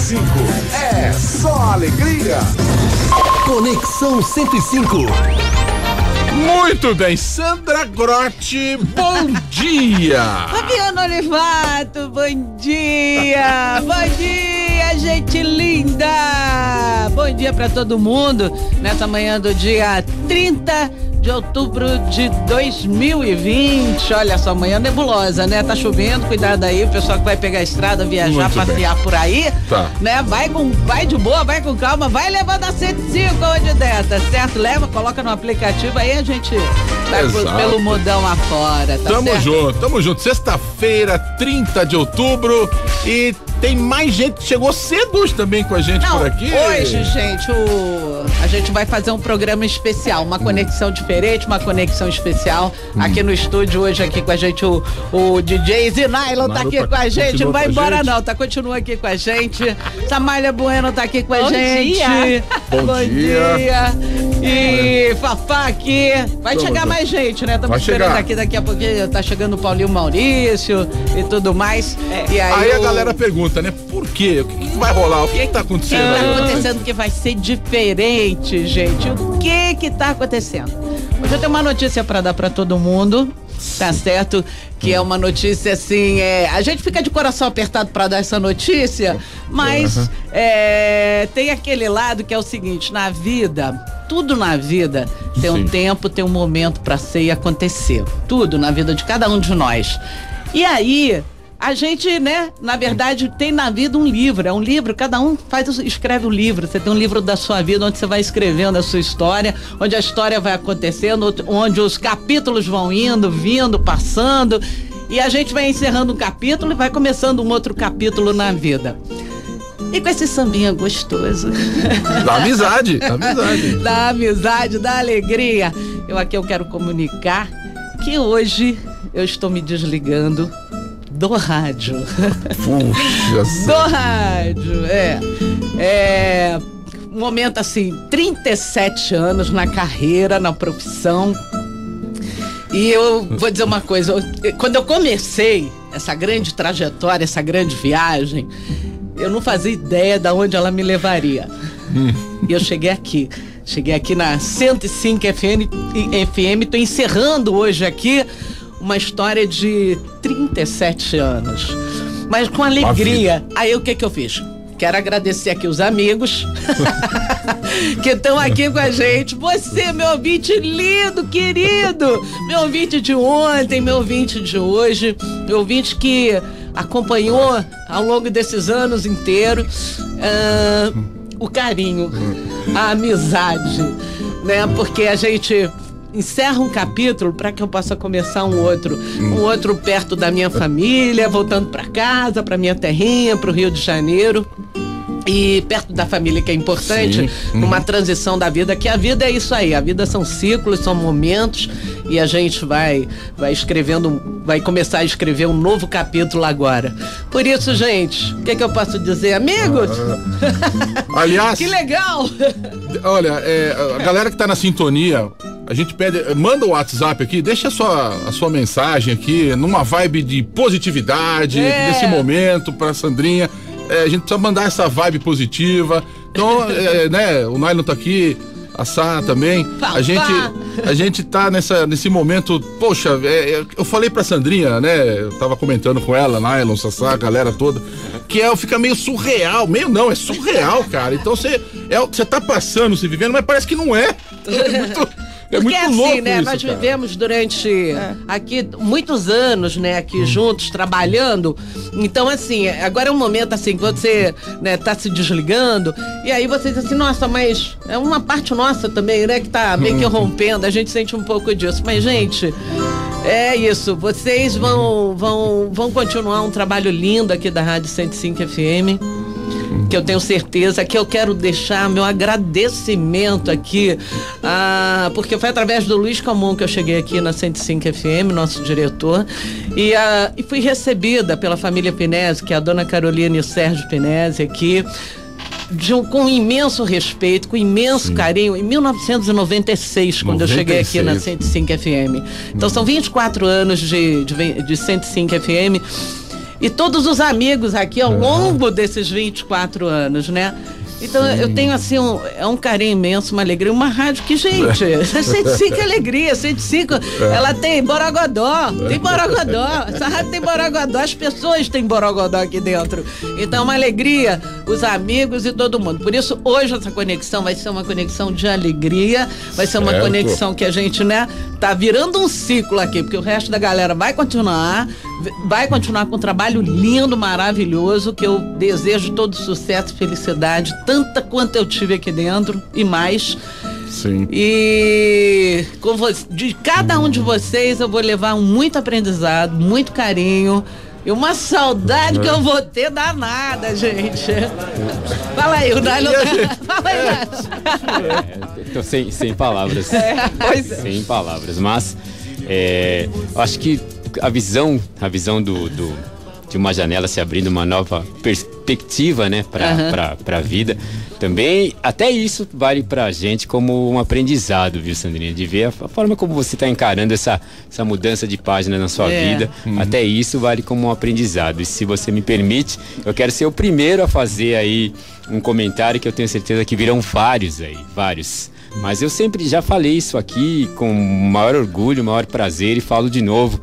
105. É só alegria. Conexão 105. Muito bem, Sandra Grotti, bom dia! Fabiano Olivato, bom dia! Bom dia, gente linda! Bom dia pra todo mundo nessa manhã do dia 30 de outubro de 2020. Olha só, manhã nebulosa, né? Tá chovendo, cuidado aí, o pessoal que vai pegar a estrada, viajar, muito passear bem. Por aí, tá. Né? Vai de boa, vai com calma, vai levando a 105 onde der, tá certo? Leva, coloca no aplicativo aí, a gente vai pelo modão afora, tá certo? Tamo junto. Sexta-feira, 30 de outubro, e tem mais gente que chegou cedo hoje também com a gente por aqui. Hoje, gente, a gente vai fazer um programa especial, uma conexão diferente, uma conexão especial aqui no estúdio hoje aqui com a gente, o DJ Zinylon tá aqui com a gente, não vai embora não, continua aqui com a gente. Samália Bueno tá aqui com a gente. Bom dia. E Fafá aqui. Vai chegar mais gente, né? Estamos esperando aqui, daqui a pouquinho tá chegando o Paulinho Maurício e tudo mais. E aí a galera pergunta, né? Por quê? O que vai rolar? O que tá acontecendo? O que tá acontecendo que vai ser diferente, gente? O que tá acontecendo? Hoje eu tenho uma notícia pra dar pra todo mundo, tá certo? Que é uma notícia assim, a gente fica de coração apertado pra dar essa notícia, mas tem aquele lado que é o seguinte, na vida, tudo na vida tem um tempo, tem um momento pra ser e acontecer. Tudo na vida de cada um de nós. E aí, a gente, né, na verdade, tem na vida um livro, é um livro, cada um escreve um livro, você tem um livro da sua vida, onde você vai escrevendo a sua história, onde a história vai acontecendo, onde os capítulos vão indo, vindo, passando, e a gente vai encerrando um capítulo e vai começando um outro capítulo na vida. E com esse sambinha gostoso. Da amizade. Da amizade, da alegria. Eu quero comunicar que hoje eu estou me desligando do rádio. Puxa. Do rádio, um momento assim, 37 anos na carreira, na profissão. E eu vou dizer uma coisa, quando eu comecei essa grande trajetória, essa grande viagem, eu não fazia ideia de onde ela me levaria. E eu cheguei aqui na 105 FM, tô encerrando hoje aqui uma história de 37 anos, mas com alegria. Aí o que eu fiz? Quero agradecer aqui os amigos que estão aqui com a gente. Você, meu ouvinte lindo, querido, meu ouvinte de ontem, meu ouvinte de hoje, meu ouvinte que acompanhou ao longo desses anos inteiros, o carinho, a amizade, né? Porque a gente encerra um capítulo para que eu possa começar um outro perto da minha família, voltando para casa, para minha terrinha, para o Rio de Janeiro. E perto da família, que é importante, numa transição da vida, que a vida é isso aí, a vida são ciclos, são momentos, e a gente vai começar a escrever um novo capítulo agora. Por isso, gente, o que eu posso dizer, amigos? Aliás, que legal! Olha, a galera que tá na sintonia, a gente pede, manda o WhatsApp aqui, deixa a sua mensagem aqui, numa vibe de positividade, nesse momento, pra Sandrinha. A gente precisa mandar essa vibe positiva. Então, né, o Nylon tá aqui, a Sá também. A gente tá nesse momento, poxa, eu falei pra Sandrinha, né, eu tava comentando com ela, Nylon, Sassá, a galera toda, que fica meio surreal, é surreal, cara. Então você tá passando, se vivendo, mas parece que não é. É porque muito assim, louco né? isso, nós cara. vivemos durante aqui muitos anos, né? Aqui juntos, trabalhando. Então, assim, agora é um momento assim, que você, né, tá se desligando. E aí você diz assim, nossa, mas é uma parte nossa também, né? Que tá meio que rompendo. A gente sente um pouco disso. Mas, gente, é isso. Vocês vão continuar um trabalho lindo aqui da Rádio 105 FM. Que eu tenho certeza que eu quero deixar meu agradecimento aqui, porque foi através do Luiz Camon que eu cheguei aqui na 105 FM, nosso diretor, e fui recebida pela família Pinesi, que é a dona Carolina e o Sérgio Pinesi aqui, com imenso respeito, com imenso carinho, em 1996, quando eu cheguei aqui na 105 FM. Então são 24 anos de 105 FM. e todos os amigos aqui ao longo desses 24 anos, né? Então eu tenho assim um carinho imenso, uma alegria, uma rádio que, gente, 105 é alegria, 105, ela tem Borogodó, essa rádio tem Borogodó, as pessoas têm Borogodó aqui dentro. Então é uma alegria, os amigos e todo mundo. Por isso hoje essa conexão vai ser uma conexão de alegria, vai ser uma conexão que a gente, né, tá virando um ciclo aqui, porque o resto da galera vai continuar com um trabalho lindo, maravilhoso, que eu desejo todo sucesso, felicidade, tanta quanto eu tive aqui dentro e mais. Sim. E de cada um de vocês eu vou levar muito aprendizado, muito carinho e uma saudade que eu vou ter danada, gente. Fala aí, o Nylon. Fala aí, Nylon. Tô sem palavras. Pois é. Sem palavras, mas eu acho que a visão de uma janela se abrindo, uma nova perspectiva, né, pra vida, também, até isso vale pra gente como um aprendizado, viu, Sandrinha? De ver a forma como você tá encarando essa mudança de página na sua vida, até isso vale como um aprendizado. E se você me permite, eu quero ser o primeiro a fazer aí um comentário que eu tenho certeza que virão vários. Mas eu sempre já falei isso aqui com maior orgulho, maior prazer, e falo de novo.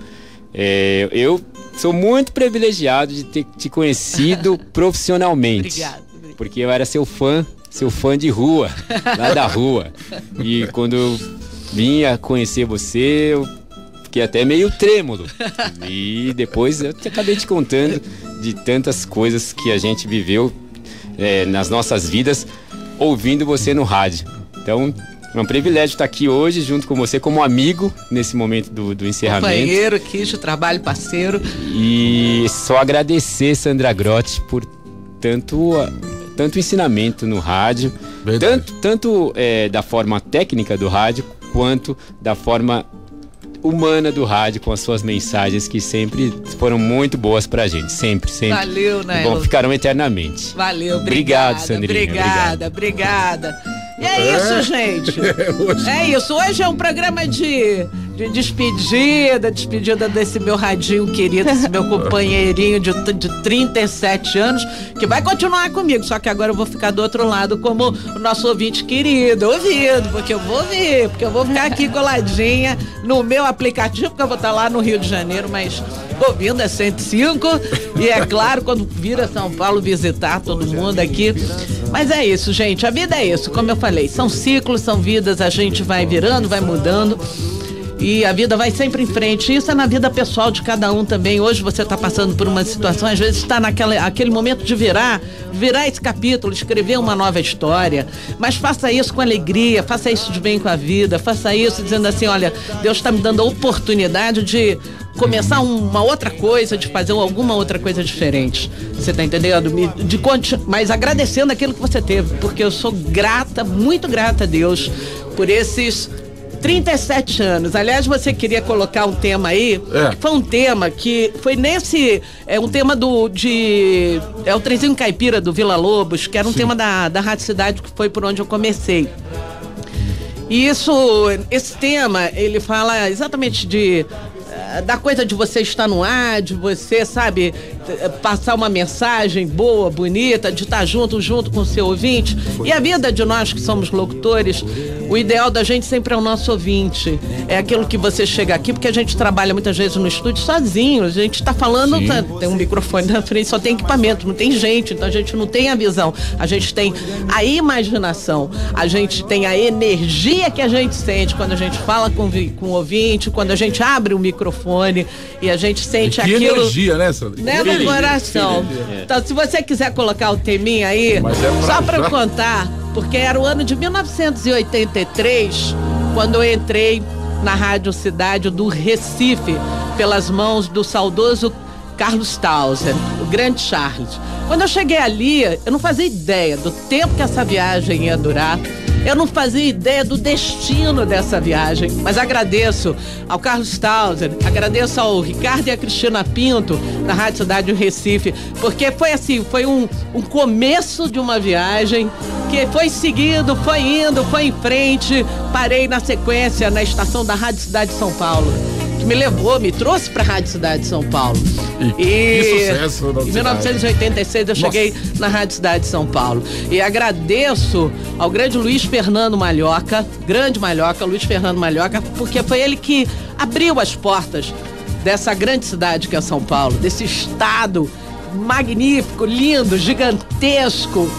Eu sou muito privilegiado de ter te conhecido profissionalmente. Obrigado. Porque eu era seu fã de rua, lá da rua. E quando eu vim a conhecer você, eu fiquei até meio trêmulo. E depois eu acabei te contando de tantas coisas que a gente viveu nas nossas vidas, ouvindo você no rádio. Então, é um privilégio estar aqui hoje junto com você como amigo nesse momento do encerramento. Companheiro aqui de trabalho, parceiro. E só agradecer, Sandra Grotti, por tanto ensinamento no rádio, tanto da forma técnica do rádio, quanto da forma humana do rádio, com as suas mensagens que sempre foram muito boas pra gente, sempre. Valeu, né? Bom, ficarão eternamente. Valeu, obrigado, Sandrinha. Obrigada. E é isso, gente. É isso. Hoje é um programa de despedida desse meu radinho querido, desse meu companheirinho de 37 anos, que vai continuar comigo, só que agora eu vou ficar do outro lado como o nosso ouvinte querido, porque eu vou ficar aqui coladinha no meu aplicativo, porque eu vou estar lá no Rio de Janeiro, mas ouvindo é 105, e é claro, quando vira São Paulo, visitar todo mundo aqui. Mas é isso, gente, a vida é isso, como eu falei, são ciclos, são vidas, a gente vai virando, vai mudando, e a vida vai sempre em frente. Isso é na vida pessoal de cada um também. Hoje você está passando por uma situação, às vezes está aquele momento de virar esse capítulo, escrever uma nova história, mas faça isso com alegria, faça isso de bem com a vida, faça isso dizendo assim, olha, Deus está me dando a oportunidade de começar uma outra coisa, de fazer alguma outra coisa diferente. Você tá entendendo? Mas agradecendo aquilo que você teve, porque eu sou grata, muito grata a Deus por esses 37 anos. Aliás, você queria colocar um tema aí, que foi um tema que foi um tema o Trenzinho Caipira do Vila Lobos, que era um tema da Rádio Cidade, que foi por onde eu comecei. E esse tema, ele fala exatamente da coisa de você estar no ar, de você, sabe, passar uma mensagem boa, bonita, de estar junto com o seu ouvinte. E a vida de nós que somos locutores, o ideal da gente sempre é o nosso ouvinte. É aquilo que você chega aqui, porque a gente trabalha muitas vezes no estúdio sozinho, a gente está falando, tem um microfone na frente, só tem equipamento, não tem gente, então a gente não tem a visão, a gente tem a imaginação, a gente tem a energia que a gente sente quando a gente fala com o ouvinte, quando a gente abre o microfone e a gente sente aquilo. Energia, né, Sandra? Né, no coração. Então, se você quiser colocar o teminha aí, só para eu contar, porque era o ano de 1983, quando eu entrei na Rádio Cidade do Recife, pelas mãos do saudoso Carlos Tauser, o grande Charles. Quando eu cheguei ali, eu não fazia ideia do tempo que essa viagem ia durar. Eu não fazia ideia do destino dessa viagem, mas agradeço ao Carlos Tauser, agradeço ao Ricardo e a Cristina Pinto, da Rádio Cidade do Recife, porque foi assim, foi um começo de uma viagem que foi seguido, foi indo, foi em frente, parei na sequência na estação da Rádio Cidade de São Paulo. que me trouxe pra Rádio Cidade de São Paulo. Que sucesso. Em 1986 eu cheguei na Rádio Cidade de São Paulo. E agradeço ao grande Luiz Fernando Malhoca, Luiz Fernando Malhoca, porque foi ele que abriu as portas dessa grande cidade que é São Paulo, desse estado magnífico, lindo, gigantesco.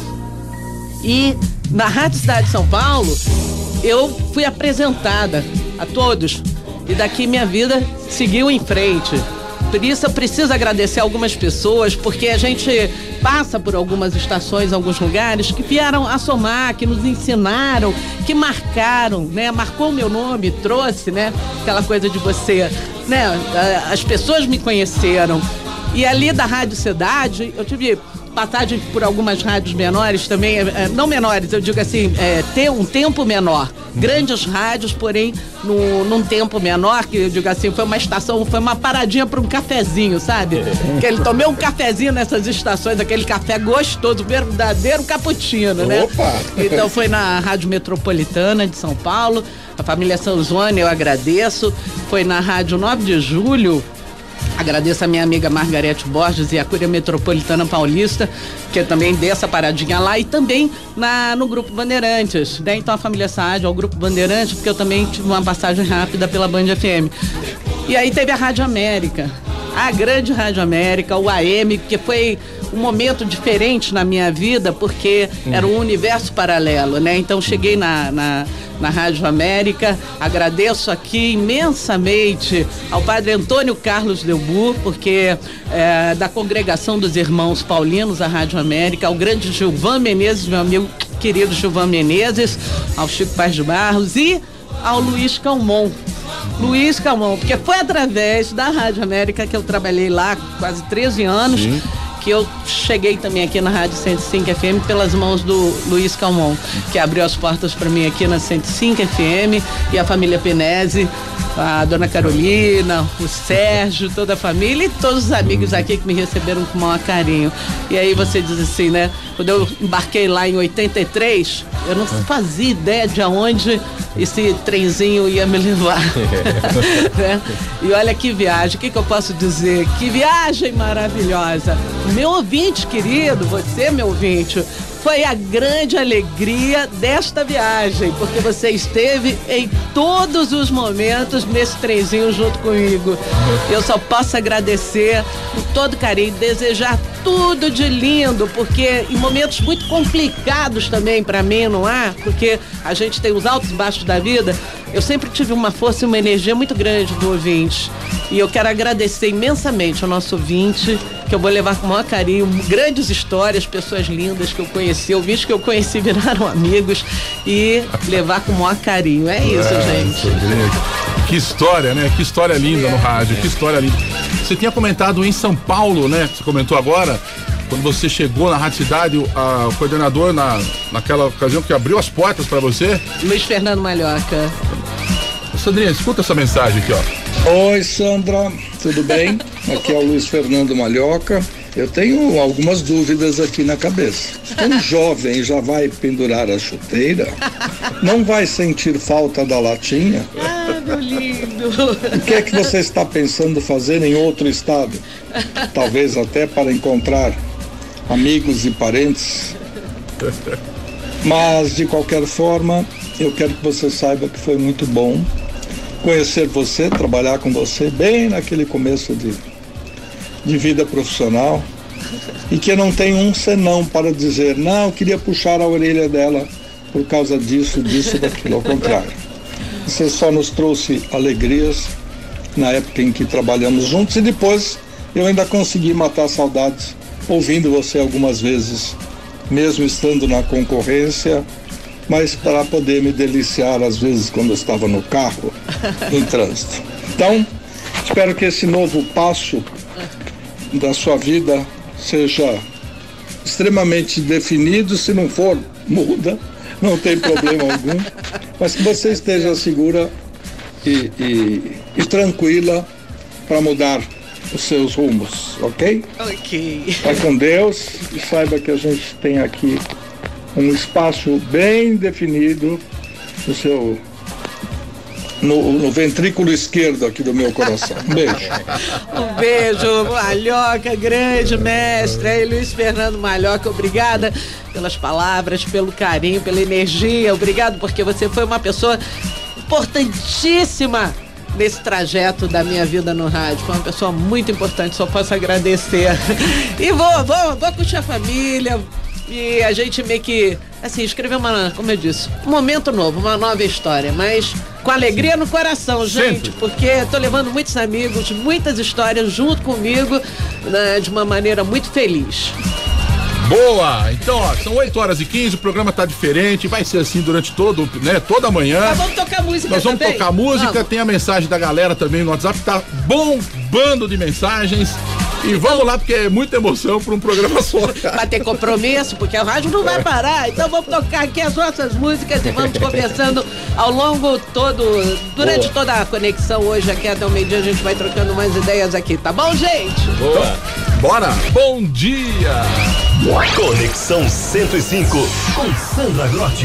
E na Rádio Cidade de São Paulo eu fui apresentada a todos e daqui minha vida seguiu em frente. Por isso eu preciso agradecer algumas pessoas, porque a gente passa por algumas estações, alguns lugares que vieram a somar, que nos ensinaram, que marcaram, né? Marcou o meu nome, trouxe, né? Aquela coisa de você, né? As pessoas me conheceram. E ali da Rádio Cidade, eu tive passagem por algumas rádios menores também, não menores, eu digo assim, ter um tempo menor. Grandes rádios, porém, num tempo menor, que eu digo assim, foi uma estação, foi uma paradinha para um cafezinho, sabe? Que ele tomei um cafezinho nessas estações, aquele café gostoso, verdadeiro cappuccino, né? Opa! Então foi na Rádio Metropolitana de São Paulo, a família Sanzoni, eu agradeço. Foi na Rádio 9 de Julho, agradeço a minha amiga Margarete Borges e a Cúria Metropolitana Paulista, que eu também dei essa paradinha lá, e também no Grupo Bandeirantes, né? Então a família Saad ao Grupo Bandeirantes, porque eu também tive uma passagem rápida pela Band FM. E aí teve a Rádio América, a grande Rádio América, o AM, que foi um momento diferente na minha vida, porque era um universo paralelo, né? Então cheguei na Rádio América, agradeço aqui imensamente ao padre Antônio Carlos Delbu, porque da congregação dos irmãos paulinos, a Rádio América, ao grande Gilvan Menezes, meu amigo querido Gilvan Menezes, ao Chico Paz de Barros e ao Luiz Calmon, porque foi através da Rádio América que eu trabalhei lá quase 13 anos. Sim. Que eu cheguei também aqui na Rádio 105 FM pelas mãos do Luiz Calmon, que abriu as portas para mim aqui na 105 FM, e a família Penese, a dona Carolina, o Sérgio, toda a família e todos os amigos aqui que me receberam com o maior carinho. E aí você diz assim, né? Quando eu embarquei lá em 83, eu não fazia ideia de aonde esse trenzinho ia me levar. Né? E olha que viagem, o que eu posso dizer? Que viagem maravilhosa! Meu ouvinte querido, você meu ouvinte, foi a grande alegria desta viagem, porque você esteve em todos os momentos nesse trenzinho junto comigo. Eu só posso agradecer com todo carinho, desejar tudo de lindo, porque em momentos muito complicados também para mim, não é? Porque a gente tem os altos e baixos da vida. Eu sempre tive uma força e uma energia muito grande do ouvinte. E eu quero agradecer imensamente ao nosso ouvinte, que eu vou levar com o maior carinho, grandes histórias, pessoas lindas que eu conheci, ouvintes que eu conheci viraram amigos, e levar com o maior carinho. É isso, gente. Que história, né? Que história linda no rádio, que história linda. Você tinha comentado em São Paulo, né? Você comentou agora, quando você chegou na Rádio Cidade, o coordenador naquela ocasião que abriu as portas para você. Luiz Fernando Malhoca. Sandrinha, escuta essa mensagem aqui, ó. Oi, Sandra, tudo bem? Aqui é o Luiz Fernando Malhoca. Eu tenho algumas dúvidas aqui na cabeça. Um jovem já vai pendurar a chuteira? Não vai sentir falta da latinha? Ah, meu lindo! O que é que você está pensando fazer em outro estado? Talvez até para encontrar amigos e parentes. Mas, de qualquer forma, eu quero que você saiba que foi muito bom conhecer você, trabalhar com você bem naquele começo de vida profissional, e que eu não tenho um senão para dizer, não, eu queria puxar a orelha dela por causa disso, daquilo, ao contrário. Você só nos trouxe alegrias na época em que trabalhamos juntos, e depois eu ainda consegui matar saudades ouvindo você algumas vezes, mesmo estando na concorrência, mas para poder me deliciar às vezes quando eu estava no carro, em trânsito. Então, espero que esse novo passo da sua vida seja extremamente definido. Se não for, muda, não tem problema algum, mas que você esteja segura e tranquila para mudar os seus rumos, ok? Ok. Vai com Deus e saiba que a gente tem aqui um espaço bem definido no seu no ventrículo esquerdo aqui do meu coração. Um beijo. Um beijo, Malhoca, grande mestre. Aí, Luiz Fernando Malhoca, obrigada pelas palavras, pelo carinho, pela energia. Obrigado porque você foi uma pessoa importantíssima nesse trajeto da minha vida no rádio. Foi uma pessoa muito importante, só posso agradecer. E vou curtir a família. E a gente meio que, assim, escrever como eu disse, um momento novo, uma nova história, mas com alegria no coração, gente, sempre. Porque tô levando muitos amigos, muitas histórias junto comigo, né, de uma maneira muito feliz. Boa! Então, ó, são 8h15, o programa tá diferente, vai ser assim durante toda a manhã. Mas vamos tocar música. Nós vamos também? Tocar música, vamos. Tem a mensagem da galera também no WhatsApp, tá bombando de mensagens. E vamos lá, porque é muita emoção para um programa só. Vai ter compromisso, porque a rádio não vai parar. Então vamos tocar aqui as nossas músicas e vamos conversando ao longo durante toda a conexão hoje aqui até o meio-dia. A gente vai trocando mais ideias aqui, tá bom, gente? Boa. Então, bora! Bom dia! Conexão 105 com Sandra Grotti.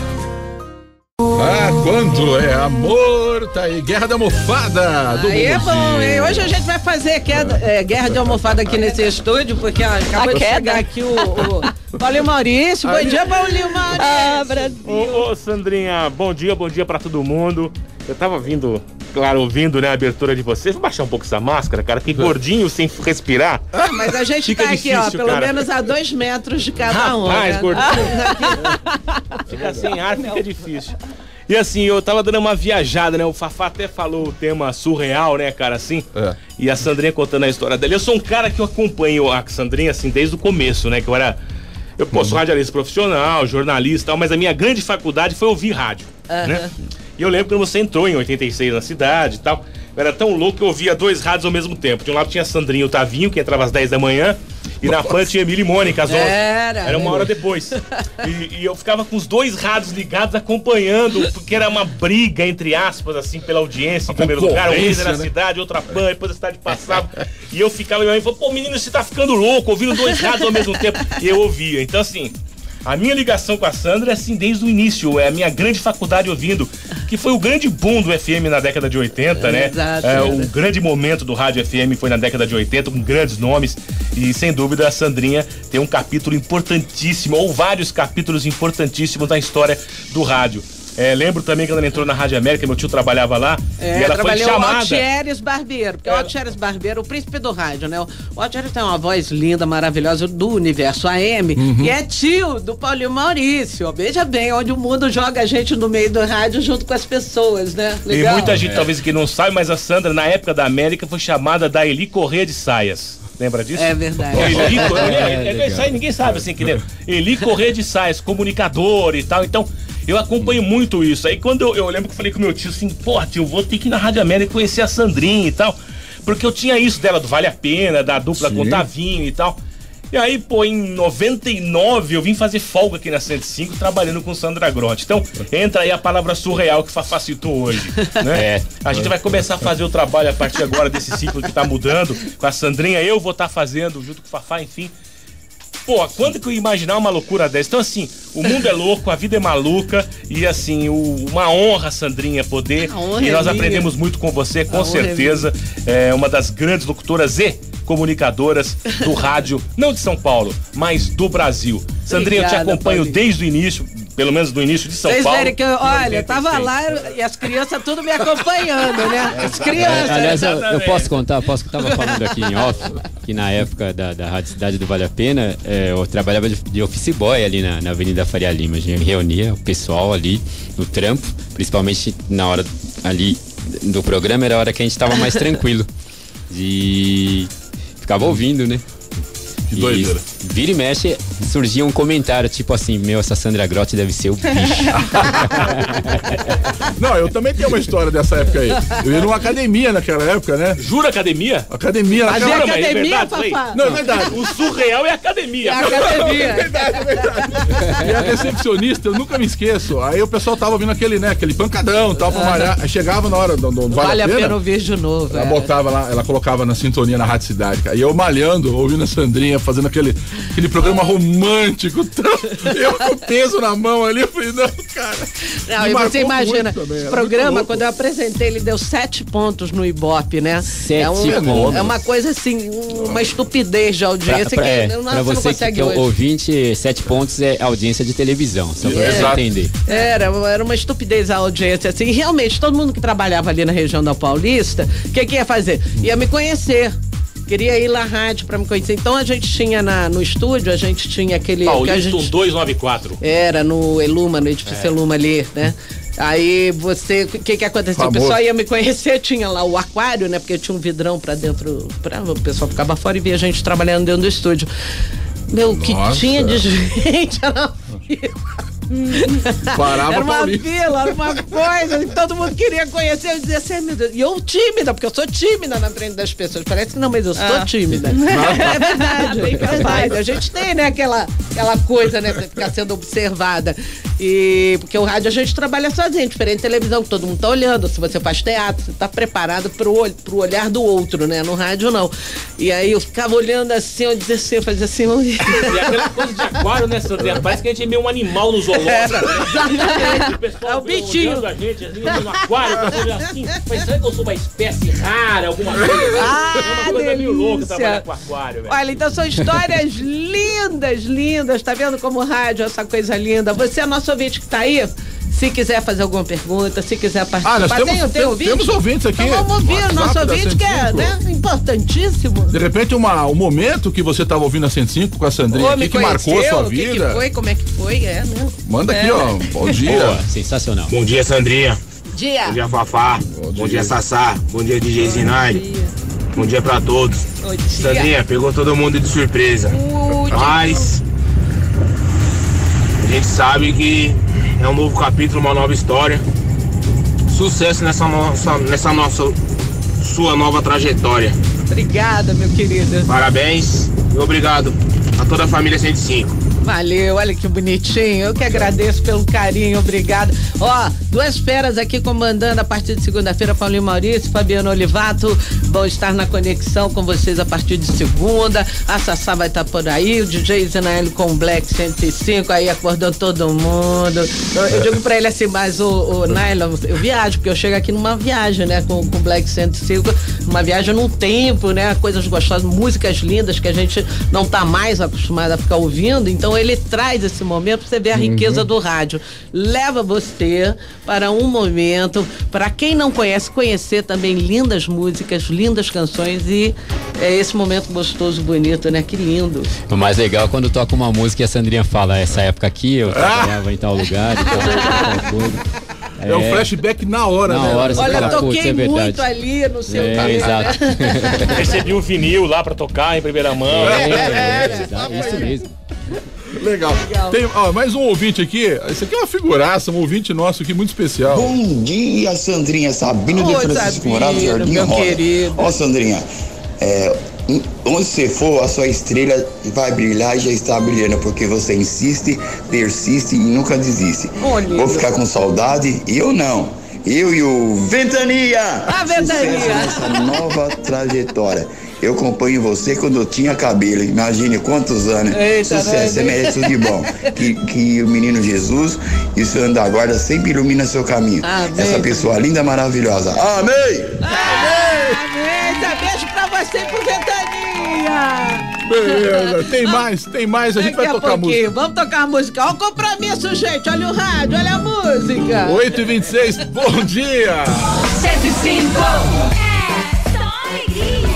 Ah, quando é amor, tá aí, Guerra da Almofada do Aí é bom, hein? Hoje a gente vai fazer Guerra de Almofada aqui nesse estúdio, porque acabou de chegar aqui o Paulinho Maurício. Bom dia, Paulinho Maurício. Ah, Brasil. Ô, Sandrinha, bom dia pra todo mundo. Eu tava ouvindo, né, a abertura de vocês. Vou baixar um pouco essa máscara, cara, que gordinho sem respirar. Mas a gente fica tá aqui, difícil, pelo cara. menos a 2 metros de cada um. Rapaz, gordinho. Fica sem ar, fica difícil. E assim, eu tava dando uma viajada, né? O Fafá até falou o tema surreal, né, cara, assim. É. E a Sandrinha contando a história dele. Eu sou um cara que eu acompanho a Sandrinha, assim, desde o começo, né? Que eu sou radialista profissional, jornalista e tal, mas a minha grande faculdade foi ouvir rádio, né? E eu lembro quando você entrou em 86 na cidade e tal. Eu era tão louco que eu ouvia 2 rádios ao mesmo tempo. De um lado tinha Sandrinho e o Tavinho, que entrava às 10 da manhã. E na PAN tinha Emília e Mônica às 11. Era 1 hora depois. E eu ficava com os 2 rádios ligados, acompanhando, porque era uma briga, entre aspas, assim, pela audiência, em primeiro lugar. Um era a cidade, outra PAN, depois a cidade passava. E eu ficava, minha mãe falou, pô, menino, você tá ficando louco, ouvindo 2 rádios ao mesmo tempo. E eu ouvia. Então, assim, a minha ligação com a Sandra é assim desde o início, é a minha grande faculdade ouvindo, que foi o grande boom do FM na década de 80, né? Exato, o grande momento do rádio FM foi na década de 80, com grandes nomes, e sem dúvida a Sandrinha tem um capítulo importantíssimo, ou vários capítulos importantíssimos da história do rádio. Lembro também que ela entrou na Rádio América, meu tio trabalhava lá, e ela foi chamada. O Altieres Barbeiro, porque o Altieres Barbeiro, o príncipe do rádio, né? O Altieres tem uma voz linda, maravilhosa do Universo AM, e é tio do Paulinho Maurício. Veja bem, onde o mundo joga a gente no meio do rádio junto com as pessoas, né? Legal. E muita gente talvez que não sabe, mas a Sandra, na época da América, foi chamada da Eli Corrêa de Saias. Lembra disso? É verdade. Isso aí ninguém sabe, assim, que lembra. Eli Corrêa de Saias, comunicador e tal, então eu acompanho muito isso. Aí quando eu lembro que eu falei com meu tio assim, pô, tio, vou ter que ir na Rádio América conhecer a Sandrinha e tal, porque eu tinha isso dela, do Vale a Pena, da dupla com Tavinho e tal. E aí, pô, em 99 eu vim fazer folga aqui na 105 trabalhando com Sandra Grotti. Então, entra aí a palavra surreal que o Fafá citou hoje, né? A gente vai começar a fazer o trabalho a partir agora desse ciclo que tá mudando com a Sandrinha. Eu vou estar fazendo junto com o Fafá, enfim. Pô, quando que eu ia imaginar uma loucura dessa? Então, assim, o mundo é louco, a vida é maluca e, assim, uma honra, Sandrinha, poder. E nós aprendemos muito com você, com certeza. É uma das grandes locutoras e comunicadoras do rádio, não de São Paulo, mas do Brasil. Sandrinha, eu te acompanho desde o início, pelo menos do início de São Paulo. Vocês verem que eu tava lá e as crianças tudo me acompanhando, né? As crianças. Aliás, eu posso contar, eu tava falando aqui em off, que na época da Rádio Cidade do Vale a Pena, eu trabalhava de office boy ali na Avenida Faria Lima. A gente reunia o pessoal ali no trampo, principalmente na hora ali do programa, era a hora que a gente tava mais tranquilo. E ficava ouvindo, né? Que doideira. Vira e mexe, surgia um comentário, tipo assim, essa Sandra Grotti deve ser o bicho. Não, eu também tenho uma história dessa época aí. Eu ia numa academia naquela época, né? Jura academia? Academia. Fazia academia, Fafá? Não, é verdade. O surreal é academia. Academia. É verdade. E a recepcionista, eu nunca me esqueço. Aí o pessoal tava ouvindo aquele pancadão, tal, pra malhar. Aí chegava na hora do Vale a Pena ouvir de novo. Ela botava lá, ela colocava na sintonia na Rádio Cidade, cara. E eu malhando, ouvindo a Sandrinha, fazendo aquele programa romântico. Eu com peso na mão ali, eu falei, não, cara. Não, e você imagina, o programa, quando eu apresentei, ele deu 7 pontos no Ibope, né? 7 pontos. É uma coisa assim, uma estupidez de audiência pra você não consegue que hoje. Ouvinte, 7 pontos é audiência de televisão, só pra você entender. Era uma estupidez a audiência, assim, e realmente, todo mundo que trabalhava ali na região da Paulista, o que ia fazer? Ia me conhecer. Queria ir na rádio pra me conhecer. Então a gente tinha no estúdio, a gente tinha aquele. Paulista 294. Era no Eluma, no edifício Eluma ali, né? Aí você, o que aconteceu? O pessoal ia me conhecer, tinha lá o aquário, né? Porque tinha um vidrão pra dentro, o pessoal ficava fora e via a gente trabalhando dentro do estúdio. Meu, que tinha de gente, era Parava era uma fila, era uma coisa que todo mundo queria conhecer. Eu dizia assim, meu Deus, e eu tímida, porque eu sou tímida na frente das pessoas. Parece que não, mas eu sou tímida. É verdade, é verdade. A gente tem, né, aquela coisa, né, pra ficar sendo observada. E porque o rádio a gente trabalha sozinho, diferente da televisão, que todo mundo tá olhando. Se você faz teatro, você tá preparado pro olhar do outro, né? No rádio, não. E aí eu ficava olhando assim, eu dizia assim, eu fazia assim. E aquela coisa de aquário, né, Sandrinha? Parece que a gente é meio um animal no zoológico. Exatamente. O pessoal É o bichinho. olhando a gente assim, no aquário, assim, mas será que eu sou uma espécie rara, alguma coisa? É uma coisa meio louca trabalhar com aquário, velho. Olha, então são histórias lindas, lindas. Tá vendo como o rádio é essa coisa linda? Você é nosso ouvinte que tá aí. Se quiser fazer alguma pergunta, se quiser participar. Nós temos ouvintes aqui. Então vamos ouvir o nosso ouvinte, que é, né, importantíssimo. De repente, um momento que você estava ouvindo a 105 com a Sandrinha aqui, que marcou a sua vida. Que foi, como é que foi, né? Manda aqui, ó. Bom dia. Boa, sensacional. Bom dia, Sandrinha. Dia. Bom dia, Fafá. Bom dia, Sassá. Bom dia, DJ Zinai. Bom dia pra todos. Bom dia. Sandrinha, pegou todo mundo de surpresa. Mas a gente sabe que é um novo capítulo, uma nova história. Sucesso nessa sua nova trajetória. Obrigada, meu querido. Parabéns e obrigado a toda a família 105. Valeu, olha que bonitinho. Eu que agradeço pelo carinho, obrigado. Ó, 2 feras aqui comandando a partir de segunda-feira, Paulinho Maurício, Fabiano Olivato vão estar na conexão com vocês a partir de segunda. A Sassá vai estar por aí, o DJ Zanael com o Black 105, aí acordou todo mundo. Eu digo pra ele assim, mas o Nylon, eu viajo, porque eu chego aqui numa viagem, né, com o Black 105, uma viagem num tempo, né, coisas gostosas, músicas lindas que a gente não tá mais acostumado a ficar ouvindo, então ele traz esse momento pra você ver a riqueza do rádio. Leva você para um momento, para quem não conhece, conhecer também lindas músicas, lindas canções, e é esse momento gostoso, bonito, né? Que lindo. O mais legal é quando toca uma música e a Sandrinha fala, essa época aqui eu trabalhava em tal lugar, tal coisa. É um flashback na hora, na né? hora, olha, fala, toquei muito ali no seu caminho. Exato. Recebi um vinil lá pra tocar em primeira mão. Isso mesmo. Legal. Tem mais um ouvinte aqui. Esse aqui é uma figuraça, um ouvinte nosso aqui muito especial. Bom dia, Sandrinha. Sabino de Francisco Morato, Jardim Rosa. Ó, Sandrinha, onde você for, a sua estrela vai brilhar e já está brilhando, porque você insiste, persiste e nunca desiste. Vou ficar com saudade e eu não. Eu e o Ventania! A Ventania! Nessa nova trajetória. Eu acompanho você quando eu tinha cabelo. Imagine quantos anos. Eita, sucesso, você merece tudo de bom. Que o menino Jesus e o Senhor da Guarda sempre ilumina seu caminho. Amém. Essa pessoa linda, maravilhosa. Amém! Amém! Beijo pra você e pro Ventania! Beleza, tem mais, a gente vai tocar música. Vamos tocar a música. Olha o compromisso, gente. Olha o rádio, olha a música. 8h26, bom dia! 105 é só alegria.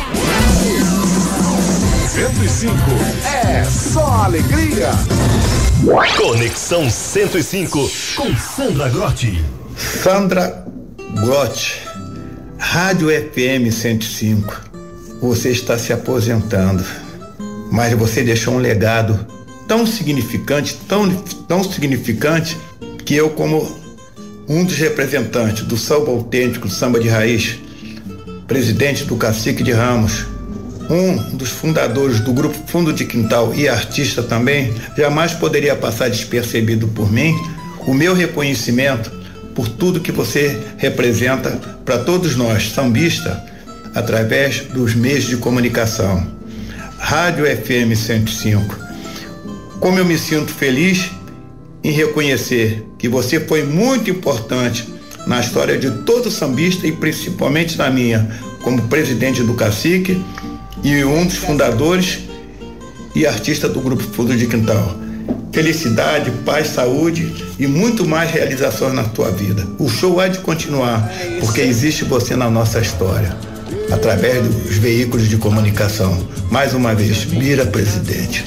105 é só alegria. Conexão 105 com Sandra Grotti. Sandra Grotti, Rádio FM 105. Você está se aposentando, mas você deixou um legado tão significante, tão significante, que eu, como um dos representantes do samba autêntico, do samba de raiz, presidente do Cacique de Ramos, um dos fundadores do grupo Fundo de Quintal e artista também, jamais poderia passar despercebido por mim o meu reconhecimento por tudo que você representa para todos nós, sambistas, através dos meios de comunicação. Rádio FM 105. Como eu me sinto feliz em reconhecer que você foi muito importante na história de todo sambista e principalmente na minha, como presidente do Cacique e um dos fundadores e artista do Grupo Fundo de Quintal. Felicidade, paz, saúde e muito mais realizações na tua vida. O show há de continuar, porque existe você na nossa história, através dos veículos de comunicação. Mais uma vez, Bira Presidente.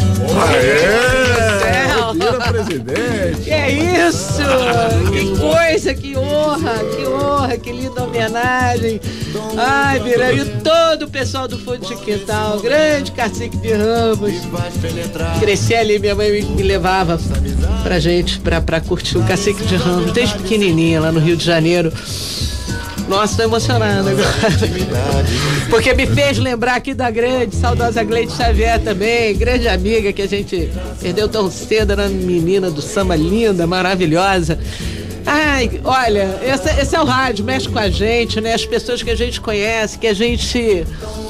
Bira Presidente. Que é isso? Que coisa, que honra, que linda homenagem. Ai, Bira, e todo o pessoal do Fundo de Quintal, grande Cacique de Ramos. Cresci ali, minha mãe me levava pra gente, pra curtir o Cacique de Ramos, desde pequenininha, lá no Rio de Janeiro. Nossa, tô emocionada agora. Porque me fez lembrar aqui da grande, saudosa Gleide Xavier também, grande amiga que a gente perdeu tão cedo, era uma menina do samba linda, maravilhosa. Ai, olha, esse é o rádio, mexe com a gente, né? As pessoas que a gente conhece, que a gente...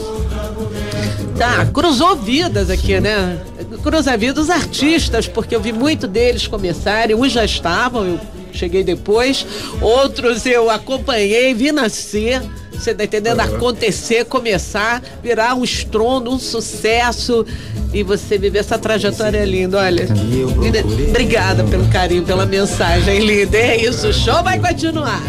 cruzou vidas aqui, né? Cruza vidas os artistas, porque eu vi muito deles começarem, uns já estavam, eu cheguei depois, outros eu acompanhei, vi nascer, você tá entendendo? Acontecer, começar, virar um estrondo, um sucesso, e você viver essa trajetória linda, olha. Obrigada pelo carinho, pela mensagem linda. É isso, o show vai continuar.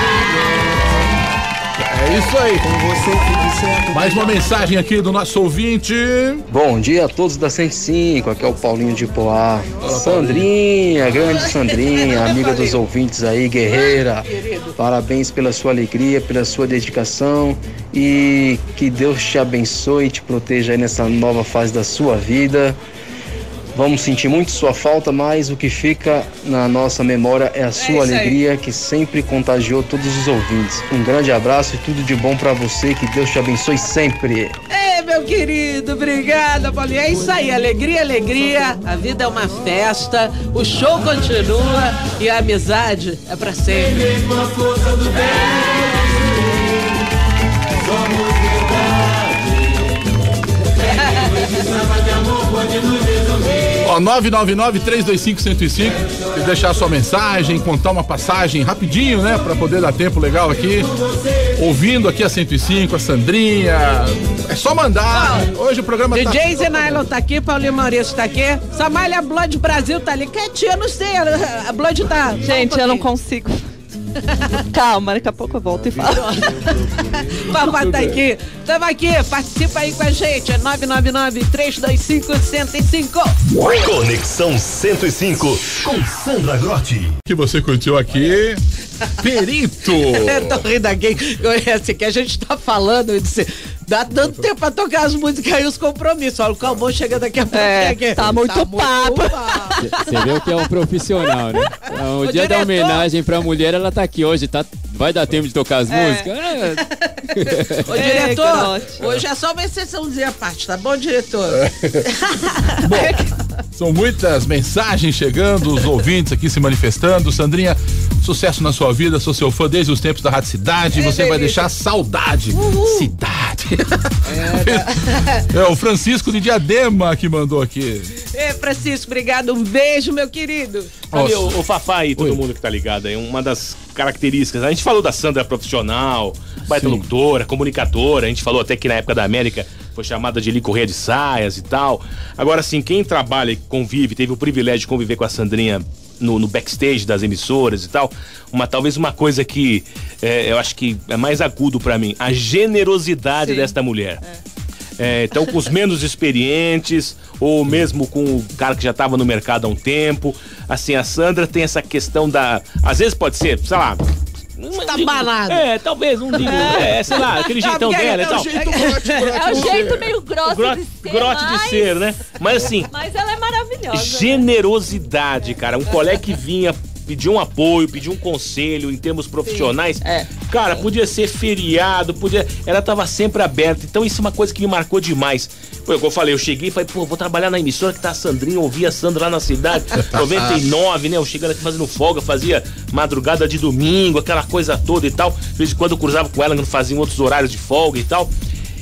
É isso aí. Mais uma mensagem aqui do nosso ouvinte. Bom dia a todos da 105, aqui é o Paulinho de Poá. Sandrinha, grande Sandrinha, amiga dos ouvintes aí, guerreira. Parabéns pela sua alegria, pela sua dedicação e que Deus te abençoe e te proteja aí nessa nova fase da sua vida. Vamos sentir muito sua falta, mas o que fica na nossa memória é a sua alegria que sempre contagiou todos os ouvintes. Um grande abraço e tudo de bom pra você, que Deus te abençoe sempre. Meu querido, obrigada, Paulinho. É isso aí, alegria, alegria. A vida é uma festa, o show continua e a amizade é pra sempre. Ó, 999-325-105. Se deixar sua mensagem, contar uma passagem rapidinho, né? Pra poder dar tempo legal aqui. Ouvindo aqui a 105, a Sandrinha. É só mandar. Hoje o programa tá... DJ Zenailon tá aqui, Paulinho Maurício tá aqui. Samalha Blood Brasil tá ali. Quietinha, não sei. A Blood tá... Gente, eu não consigo. Calma, daqui a pouco eu volto e falo. Papai tá aqui. Tamo aqui, participa aí com a gente. É 999-325-105. Conexão 105 com Sandra Grotti. Que você curtiu aqui. Perito. Eu tô rindo aqui. Assim, que a gente tá falando. Eu disse, dá tanto tempo pra tocar as músicas aí, os compromissos. Olha o Calmon chega daqui a pouco. Tá muito papo. Você vê o que é um profissional, né? O dia da homenagem pra mulher, ela tá aqui hoje, tá? Vai dar tempo de tocar as músicas? Ô, diretor, hoje é só uma exceçãozinha à parte, tá bom, diretor? Bom, são muitas mensagens chegando, os ouvintes aqui se manifestando. Sandrinha, sucesso na sua vida, sou seu fã desde os tempos da Rádio Cidade. Você vai deixar saudade. Cidade. É o Francisco de Diadema que mandou aqui. Francisco, obrigado. Um beijo, meu querido. Olha, o Fafá aí, todo mundo que tá ligado aí, uma das características, a gente falou da Sandra profissional, baita locutora, comunicadora, a gente falou até que na época da América foi chamada de Eli Correia de Saias e tal. Agora, assim, quem trabalha e convive, teve o privilégio de conviver com a Sandrinha no backstage das emissoras e tal, talvez uma coisa que eu acho que é mais agudo pra mim, a generosidade desta mulher. Então, com os menos experientes, ou mesmo com o cara que já estava no mercado há um tempo, assim, a Sandra tem essa questão da... Às vezes pode ser, sei lá... Tá balado. Talvez, não digo. Sei lá, aquele jeitão dela e tal. É o jeito meio grosso de ser. Grosso de ser, né? Mas assim... Mas ela é maravilhosa. Generosidade, cara. Um colega que vinha... pedir um apoio, pedir um conselho em termos profissionais. Cara, podia ser feriado, ela tava sempre aberta. Então isso é uma coisa que me marcou demais. Foi como eu falei, eu cheguei e falei, vou trabalhar na emissora que tá a Sandrinha, ouvi a Sandra lá na cidade, 99, né? Eu chegando aqui fazendo folga, fazia madrugada de domingo, aquela coisa toda e tal. De vez em quando eu cruzava com ela, não fazia outros horários de folga e tal.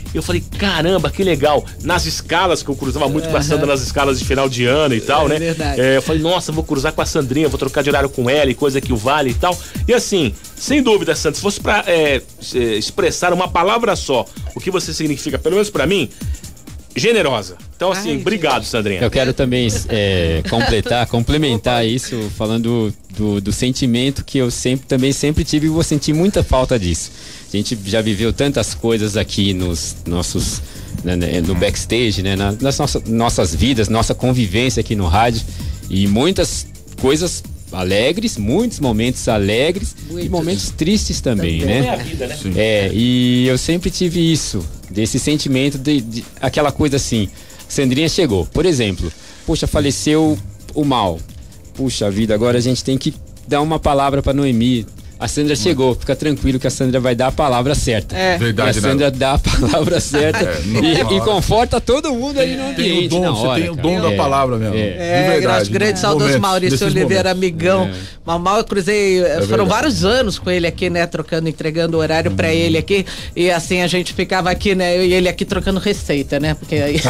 Eu falei, caramba, que legal. Nas escalas, que eu cruzava muito com a Sandra nas escalas de final de ano e tal, né? Verdade. Eu falei, nossa, vou cruzar com a Sandrinha, vou trocar de horário com ela e coisa que o vale e tal. E assim, sem dúvida, Sandra, se fosse pra expressar uma palavra só, o que você significa, pelo menos pra mim, generosa. Então, assim, obrigado, Sandrinha. Eu quero também complementar isso, falando do sentimento que eu sempre tive e vou sentir muita falta disso. A gente já viveu tantas coisas aqui nos nossos, no backstage, né, nas nossas vidas, nossa convivência aqui no rádio, e muitas coisas alegres, muitos momentos alegres e momentos tristes também, né? É a vida, né? E eu sempre tive isso, desse sentimento de aquela coisa assim, Sandrinha chegou, por exemplo, poxa, faleceu o Mal, puxa vida, agora a gente tem que dar uma palavra pra Noemi. A Sandra chegou, fica tranquilo que a Sandra vai dar a palavra certa. Verdade, e a Sandra dá a palavra certa e conforta todo mundo ali no ambiente. Você tem o dom da palavra mesmo. De verdade. Grande saudoso Maurício Oliveira, amigão. Mal eu cruzei, foram vários anos com ele aqui, né? Entregando o horário pra ele aqui. E assim a gente ficava aqui, né? Eu e ele aqui trocando receita, né? Porque aí.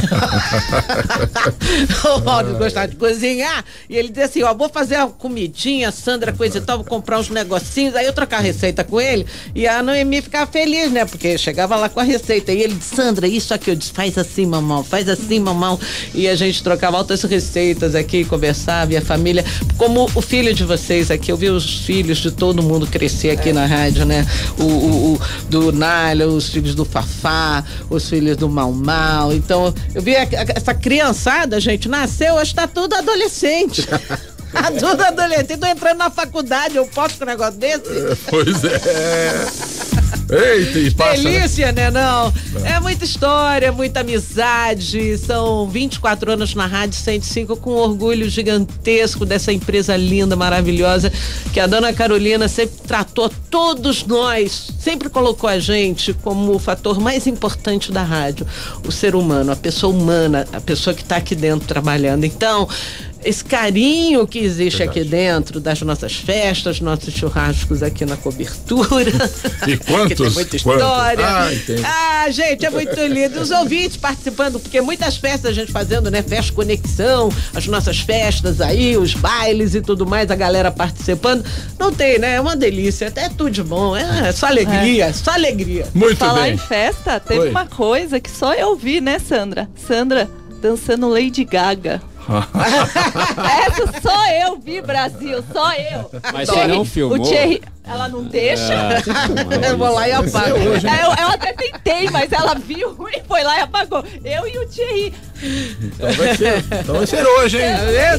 O Mauro gostava de cozinhar. E ele dizia assim: ó, vou fazer uma comidinha, Sandra, coisa e tal, vou comprar uns negocinhos. Aí eu trocava a receita com ele e a Noemi ficava feliz, né? Porque chegava lá com a receita e ele disse, Sandra, isso aqui, eu disse, faz assim, mamão, faz assim, mamão. E a gente trocava altas receitas aqui, conversava, e a família, como o filho de vocês aqui, eu vi os filhos de todo mundo crescer aqui na rádio, né? O do Nália, os filhos do Fafá, os filhos do Mau Mau. Então, eu vi essa criançada, gente, nasceu, hoje tá tudo adolescente. Tudo adolescente, tô entrando na faculdade, eu posso com um negócio desse? Pois é. Eita, e passa, delícia, né? Não? É muita história, muita amizade. São 24 anos na Rádio 105, com orgulho gigantesco dessa empresa linda, maravilhosa, que a dona Carolina sempre tratou todos nós, sempre colocou a gente como o fator mais importante da rádio, o ser humano, a pessoa humana, a pessoa que está aqui dentro trabalhando. Então, esse carinho que existe aqui dentro das nossas festas, nossos churrascos aqui na cobertura. E quantos? Tem muita história. Ah, gente, é muito lindo. Os ouvintes participando, porque muitas festas a gente fazendo, né? Festa Conexão, as nossas festas aí, os bailes e tudo mais, a galera participando. Não tem, né? É uma delícia, até tudo de bom. É só alegria, só alegria. Muito falar bem. Em festa, teve uma coisa que só eu vi, né, Sandra? Sandra dançando Lady Gaga. Essa só eu vi, Brasil, só eu. Mas você não filmou? O Thierry, ela não deixa. Eu vou lá e apago. Eu até tentei, mas ela viu e foi lá e apagou. Eu e o Thierry. Então vai ser hoje, hein?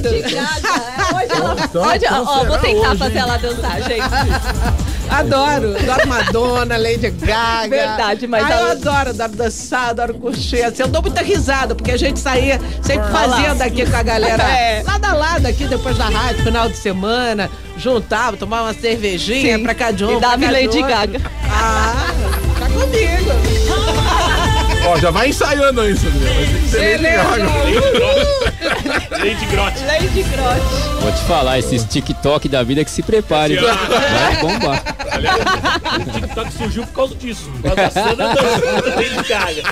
Hoje ela, vou tentar fazer ela dançar, gente. Adoro Madonna, Lady Gaga. Verdade, mas eu adoro dançar, adoro curtir. Assim, eu dou muita risada, porque a gente saía sempre fazendo aqui com a galera lado a lado aqui, depois da rádio, final de semana, juntava, tomava uma cervejinha pra cá de um. E dava Lady Gaga. Tá comigo. Ó, já vai ensaiando isso, Lady Grotte. Lady Grotte. Vou te falar, esses TikTok da vida que se prepare. Vai bombar. Aliás, o TikTok surgiu por causa disso. Por causa da Sandra dançando Lady Gaga.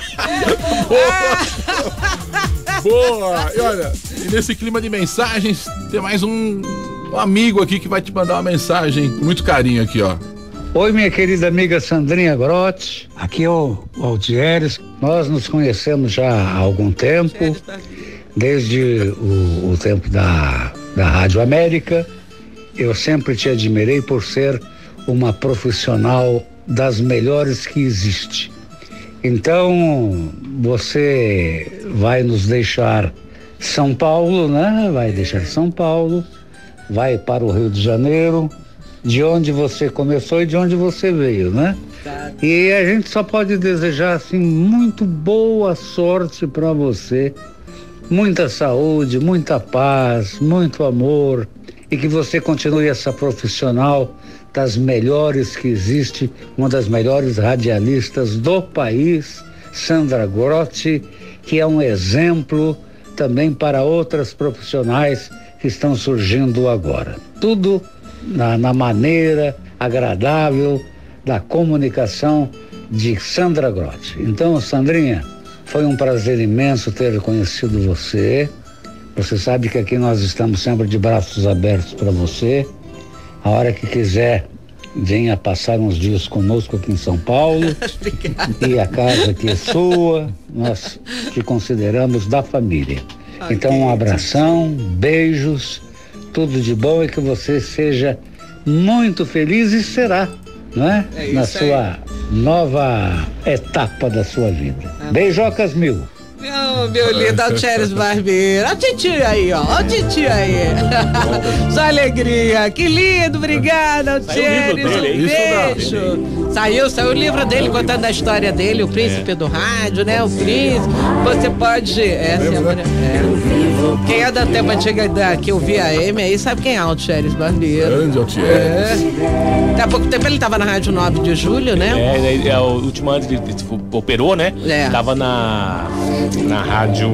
Boa! E olha, e nesse clima de mensagens, tem mais um amigo aqui que vai te mandar uma mensagem com muito carinho aqui, ó. Oi, minha querida amiga Sandrinha Grotti, aqui é o Altieres. Nós nos conhecemos já há algum tempo, desde o tempo da Rádio América. Eu sempre te admirei por ser uma profissional das melhores que existe. Então, você vai nos deixar São Paulo, né? Vai deixar São Paulo, vai para o Rio de Janeiro, de onde você começou e de onde você veio, né? E a gente só pode desejar, assim, muito boa sorte para você, muita saúde, muita paz, muito amor, e que você continue essa profissional das melhores que existe, uma das melhores radialistas do país, Sandra Grotti, que é um exemplo também para outras profissionais que estão surgindo agora. Tudo na maneira agradável da comunicação de Sandra Grotti. Então, Sandrinha, foi um prazer imenso ter conhecido você. Você sabe que aqui nós estamos sempre de braços abertos para você. A hora que quiser, venha passar uns dias conosco aqui em São Paulo. E a casa aqui é sua, nós te consideramos da família. Então, um abração, beijos, tudo de bom e que você seja muito feliz e será, não é? Na sua nova etapa da sua vida. Beijocas mil. Meu lindo Altieri Barbeiro. Olha o titio aí, ó. Olha o titio aí. Só alegria. Que lindo, obrigada, Altieri. Um beijo. Saiu o livro dele contando a história dele, o príncipe do rádio, né? O príncipe. Você pode. Quem é da tempo antiga que eu vi a M aí sabe quem é o Altieri Barbeiro. Grande Altieri. Há pouco tempo ele tava na Rádio 9 de Julho, né? O último ano ele operou, né? Tava na rádio.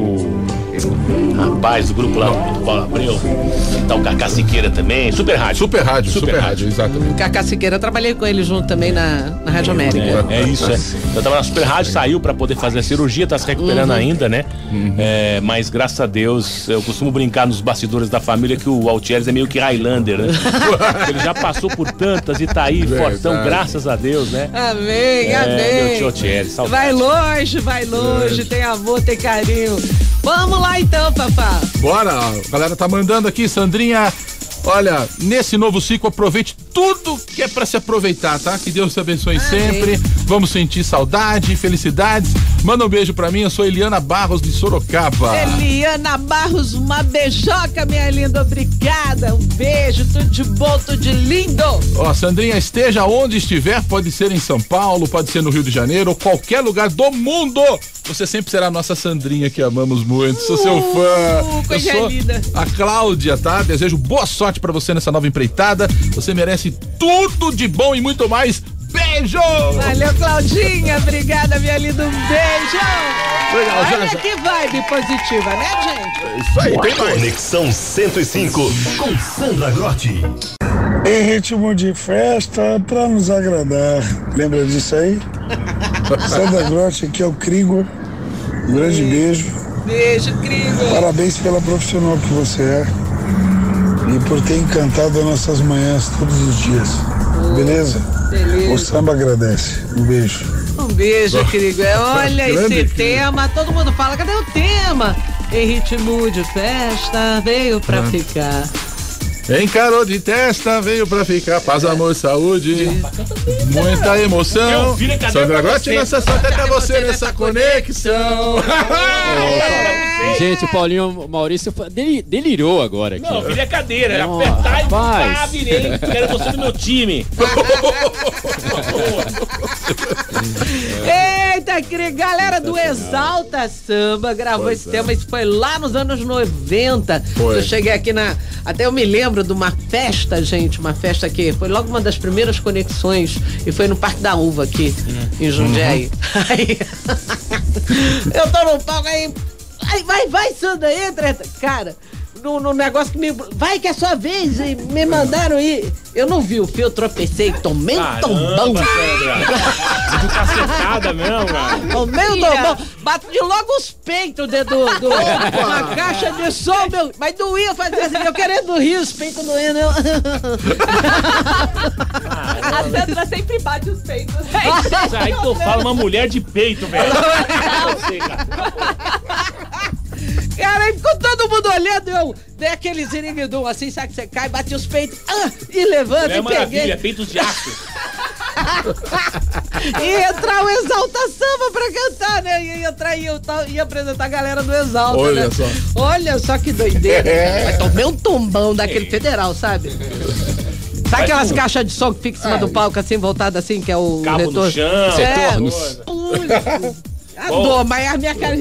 Rapaz, do grupo lá do Paulo Abreu. Tá o Cacá Siqueira também. Super Rádio, exatamente. O Cacá Siqueira, eu trabalhei com ele junto também na Rádio América. Isso. Eu tava na Super Rádio, saiu pra poder fazer a cirurgia, tá se recuperando ainda, né? Mas graças a Deus, eu costumo brincar nos bastidores da família que o Altieri é meio que Highlander, né? Ele já passou por tantas e tá aí, fortão, graças a Deus, né? Amém, amém. Meu tio Altieri, vai longe, tem amor, tem carinho. Vamos lá então, papá. Bora, a galera tá mandando aqui, Sandrinha. Olha, nesse novo ciclo, aproveite tudo que é pra se aproveitar, tá? Que Deus te abençoe sempre. Vamos sentir saudade e felicidades. Manda um beijo pra mim, eu sou Eliana Barros de Sorocaba. Eliana Barros, uma beijoca, minha linda, obrigada. Um beijo, tudo de bom, tudo de lindo. Ó, Sandrinha, esteja onde estiver, pode ser em São Paulo, pode ser no Rio de Janeiro, ou qualquer lugar do mundo. Você sempre será a nossa Sandrinha, que amamos muito. Sou seu fã. Coisa linda. A Cláudia, tá? Desejo boa sorte pra você nessa nova empreitada. Você merece tudo de bom e muito mais. Beijo! Valeu, Claudinha. Obrigada, minha linda. Um beijo! Legal, olha que vibe positiva, né, gente? É isso aí, tem mais. Conexão 105 com Sandra Grotti. Em ritmo de festa pra nos agradar. Lembra disso aí? Sandra Grotti, aqui é o Krigor. Um grande beijo. Beijo, Krigor. Parabéns pela profissional que você é e por ter encantado as nossas manhãs todos os dias. Beleza? O samba agradece. Um beijo. Um beijo, Krigor. Olha esse tema. Todo mundo fala, cadê o tema? Em ritmo de festa, veio pra ficar. Encarou de testa, veio pra ficar. Paz, amor, saúde, muita emoção. Sandra Grotti nessa santa, até você nessa conexão. Gente, o Paulinho Maurício delirou agora aqui. Não, eu virei a cadeira, apertar e pá, virei. Quero você no meu time. Eita, galera do Exalta Samba gravou esse tema, isso foi lá nos anos 90. Eu cheguei aqui até eu me lembro de uma festa, gente, uma festa que foi logo uma das primeiras conexões e foi no Parque da Uva aqui, em Jundiaí. Aí, eu tô no palco aí, vai, Sandra, entra, cara. No negócio que vai que é sua vez, e me mandaram ir. Eu não vi o fio, eu tropecei, tomei um tombão. De cacetada mesmo, cara. Tomei um tombão, bati logo os peitos dentro uma caixa de som, mas doía fazer assim, eu querendo rir, os peitos doendo. A Sandra sempre bate os peitos. Aí que eu falo, uma mulher de peito, velho. Cara, aí ficou todo mundo olhando, eu dei aquele ziringuidum assim, sabe que você cai, bate os peitos, e levanta e peguei. Peitos de aço. E entrar o Exalta Samba pra cantar, né? E entrar e eu ia apresentar a galera do Exalta, olha, né? Só. Olha só que doideira. Mas tomei um tombão daquele federal, sabe? Sabe aquelas caixas de som que fica em cima do palco, assim, voltada assim, que é o cabo retorno? No chão. A dor, mas a minha cara...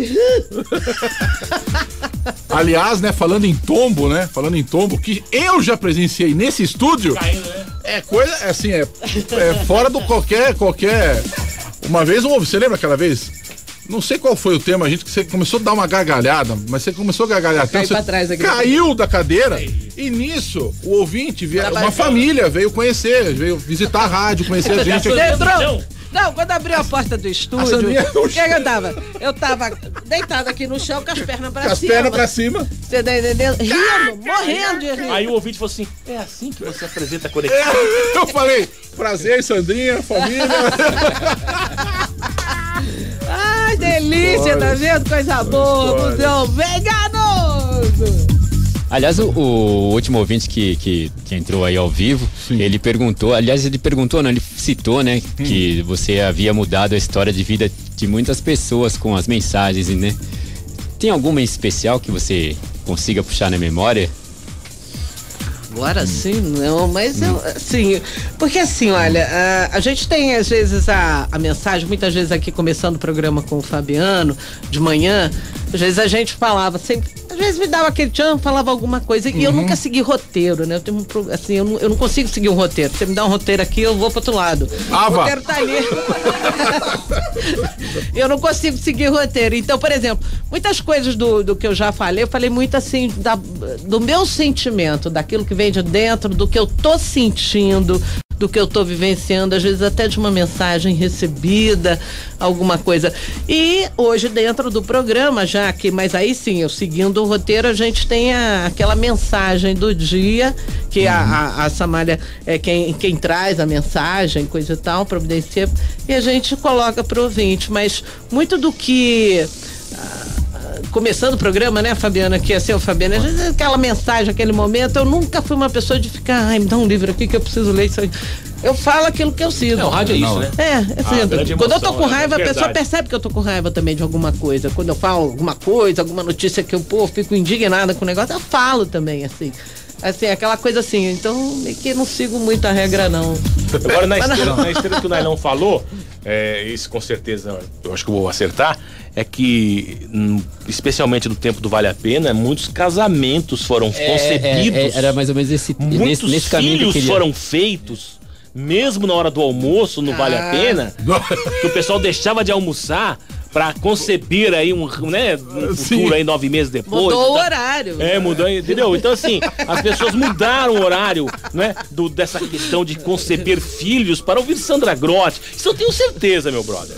Aliás, né, falando em tombo, que eu já presenciei nesse estúdio, é coisa, assim, é fora do qualquer... Uma vez, você lembra aquela vez? Não sei qual foi o tema, gente, que você começou a dar uma gargalhada, mas você começou a gargalhar tanto, você caiu da cadeira, e nisso, o ouvinte, uma família veio conhecer, veio visitar a rádio, conhecer a gente. Não, quando abriu a porta do estúdio, o que eu tava? Eu tava deitado aqui no chão com as pernas pra cima. Com as pernas pra cima. Você tá entendendo? Rindo, morrendo de rir. Aí o ouvinte falou assim, é assim que você apresenta a conexão? Eu falei, prazer, Sandrinha, família. Ai, delícia, tá vendo? Coisa boa, museu veganoso. Aliás, o último ouvinte que entrou aí ao vivo, ele perguntou, não, ele citou, né, que você havia mudado a história de vida de muitas pessoas com as mensagens, né? Tem alguma em especial que você consiga puxar na memória? Agora sim, não, mas eu, assim, porque assim, olha, a gente tem às vezes a mensagem, muitas vezes aqui começando o programa com o Fabiano, de manhã, às vezes a gente falava sempre, às vezes me dava aquele tchan, falava alguma coisa, e eu nunca segui roteiro, né? Eu tenho assim, eu não consigo seguir um roteiro. Você me dá um roteiro aqui, eu vou pro outro lado. O roteiro tá ali. Eu não consigo seguir roteiro. Então, por exemplo, muitas coisas do que eu já falei, eu falei muito assim, do meu sentimento, daquilo que vem de dentro, do que eu tô sentindo, do que eu tô vivenciando, às vezes até de uma mensagem recebida, alguma coisa. E hoje dentro do programa, já que, mas aí sim, eu seguindo o roteiro, a gente tem aquela mensagem do dia, que a Samália é quem traz a mensagem, coisa e tal, providencia, e a gente coloca pro ouvinte, mas muito do que... começando o programa, né, Fabiana, que assim, o Fabiano, aquela mensagem, aquele momento, eu nunca fui uma pessoa de ficar, me dá um livro aqui que eu preciso ler isso aí. Eu falo aquilo que eu sinto. O rádio é isso, né? Assim, quando eu tô com raiva, a pessoa percebe que eu tô com raiva também de alguma coisa. Quando eu falo alguma coisa, alguma notícia que eu, fico indignada com o negócio, eu falo também, assim. Assim, aquela coisa assim, então meio que não sigo muito a regra, não. Agora, na esteira que o Nailão falou, isso com certeza, eu acho que eu vou acertar, é que, especialmente no tempo do Vale a Pena, muitos casamentos foram concebidos. Era mais ou menos muitos nesse caminho filhos que eu queria. foram feitos, mesmo na hora do almoço, no Vale a Pena, que o pessoal deixava de almoçar pra conceber aí um futuro aí 9 meses depois. Mudou o horário. Mudou, entendeu? Então assim, as pessoas mudaram o horário, né? Dessa questão de conceber filhos para ouvir Sandra Grotti. Isso eu tenho certeza, meu brother.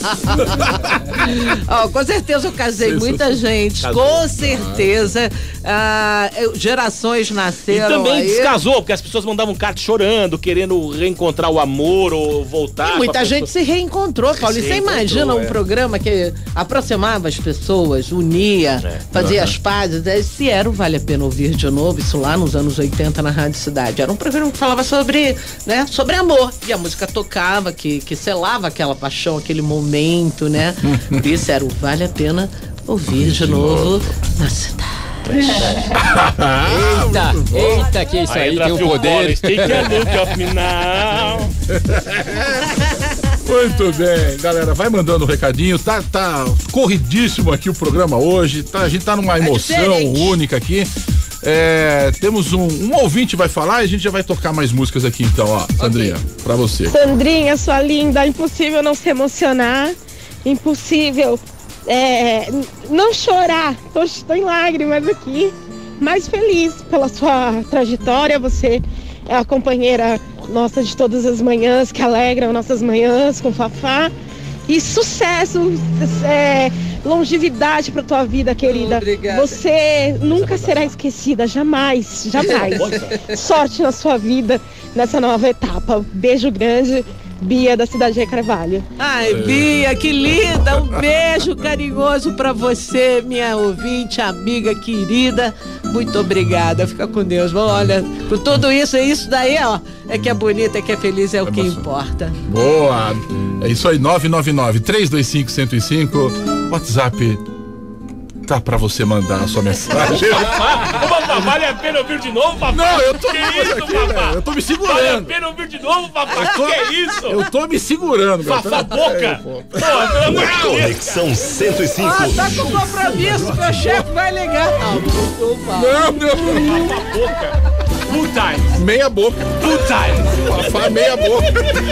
Com certeza eu casei muita gente, com certeza. Gerações nasceram. E também aí. descasou, porque as pessoas mandavam carta chorando, querendo reencontrar o amor ou voltar. E muita gente se reencontrou, Paulo. Você imagina um programa que aproximava as pessoas, unia, fazia as pazes. Esse era o Vale a Pena Ouvir de Novo, isso lá nos anos 80 na Rádio Cidade. Era um programa que falava sobre amor. E a música tocava, que selava aquela paixão, aquele momento, né? Por isso era o Vale a Pena Ouvir de Novo na Cidade. Eita, que isso aí tem o poder. Muito bem, galera, vai mandando um recadinho, tá corridíssimo aqui o programa hoje, a gente tá numa emoção única aqui. Temos um ouvinte vai falar e a gente já vai tocar mais músicas aqui então, ó, Sandrinha, pra você. Sandrinha, sua linda, impossível não se emocionar, impossível não chorar, tô em lágrimas aqui, mas feliz pela sua trajetória, você é a companheira nossa de todas as manhãs, que alegram nossas manhãs com Fafá, e sucesso, longevidade pra tua vida, querida. Obrigada. Você nunca será esquecida, jamais. Sorte na sua vida, nessa nova etapa. Beijo grande, Bia, da Cidade de Carvalho. Ai, Bia, que linda! Um beijo carinhoso pra você, minha ouvinte, amiga querida. Muito obrigada, fica com Deus. Olha, com tudo isso, isso daí, ó, é que é bonita, é que é feliz, é o que importa. Boa! É isso aí, 999-325-1005, WhatsApp tá pra você mandar a sua mensagem. Papá, vale a pena ouvir de novo, papá? Não, eu tô que isso, aqui, papá? eu tô me segurando. Vale a pena ouvir de novo, papá? Que é isso? Eu tô me segurando, Fafá boca. Conexão 105. Tá com compromisso, meu chefe vai ligar. Não. Fafá boca. Full time. Meia boca. Full time. Fafá meia boca.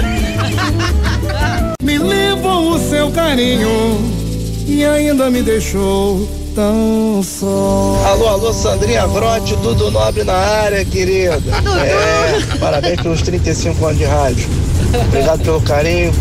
Me levou o seu carinho e ainda me deixou tão só. Alô, Sandrinha Grotti, Dudu Nobre na área, querida. Parabéns pelos 35 anos de rádio. Obrigado pelo carinho.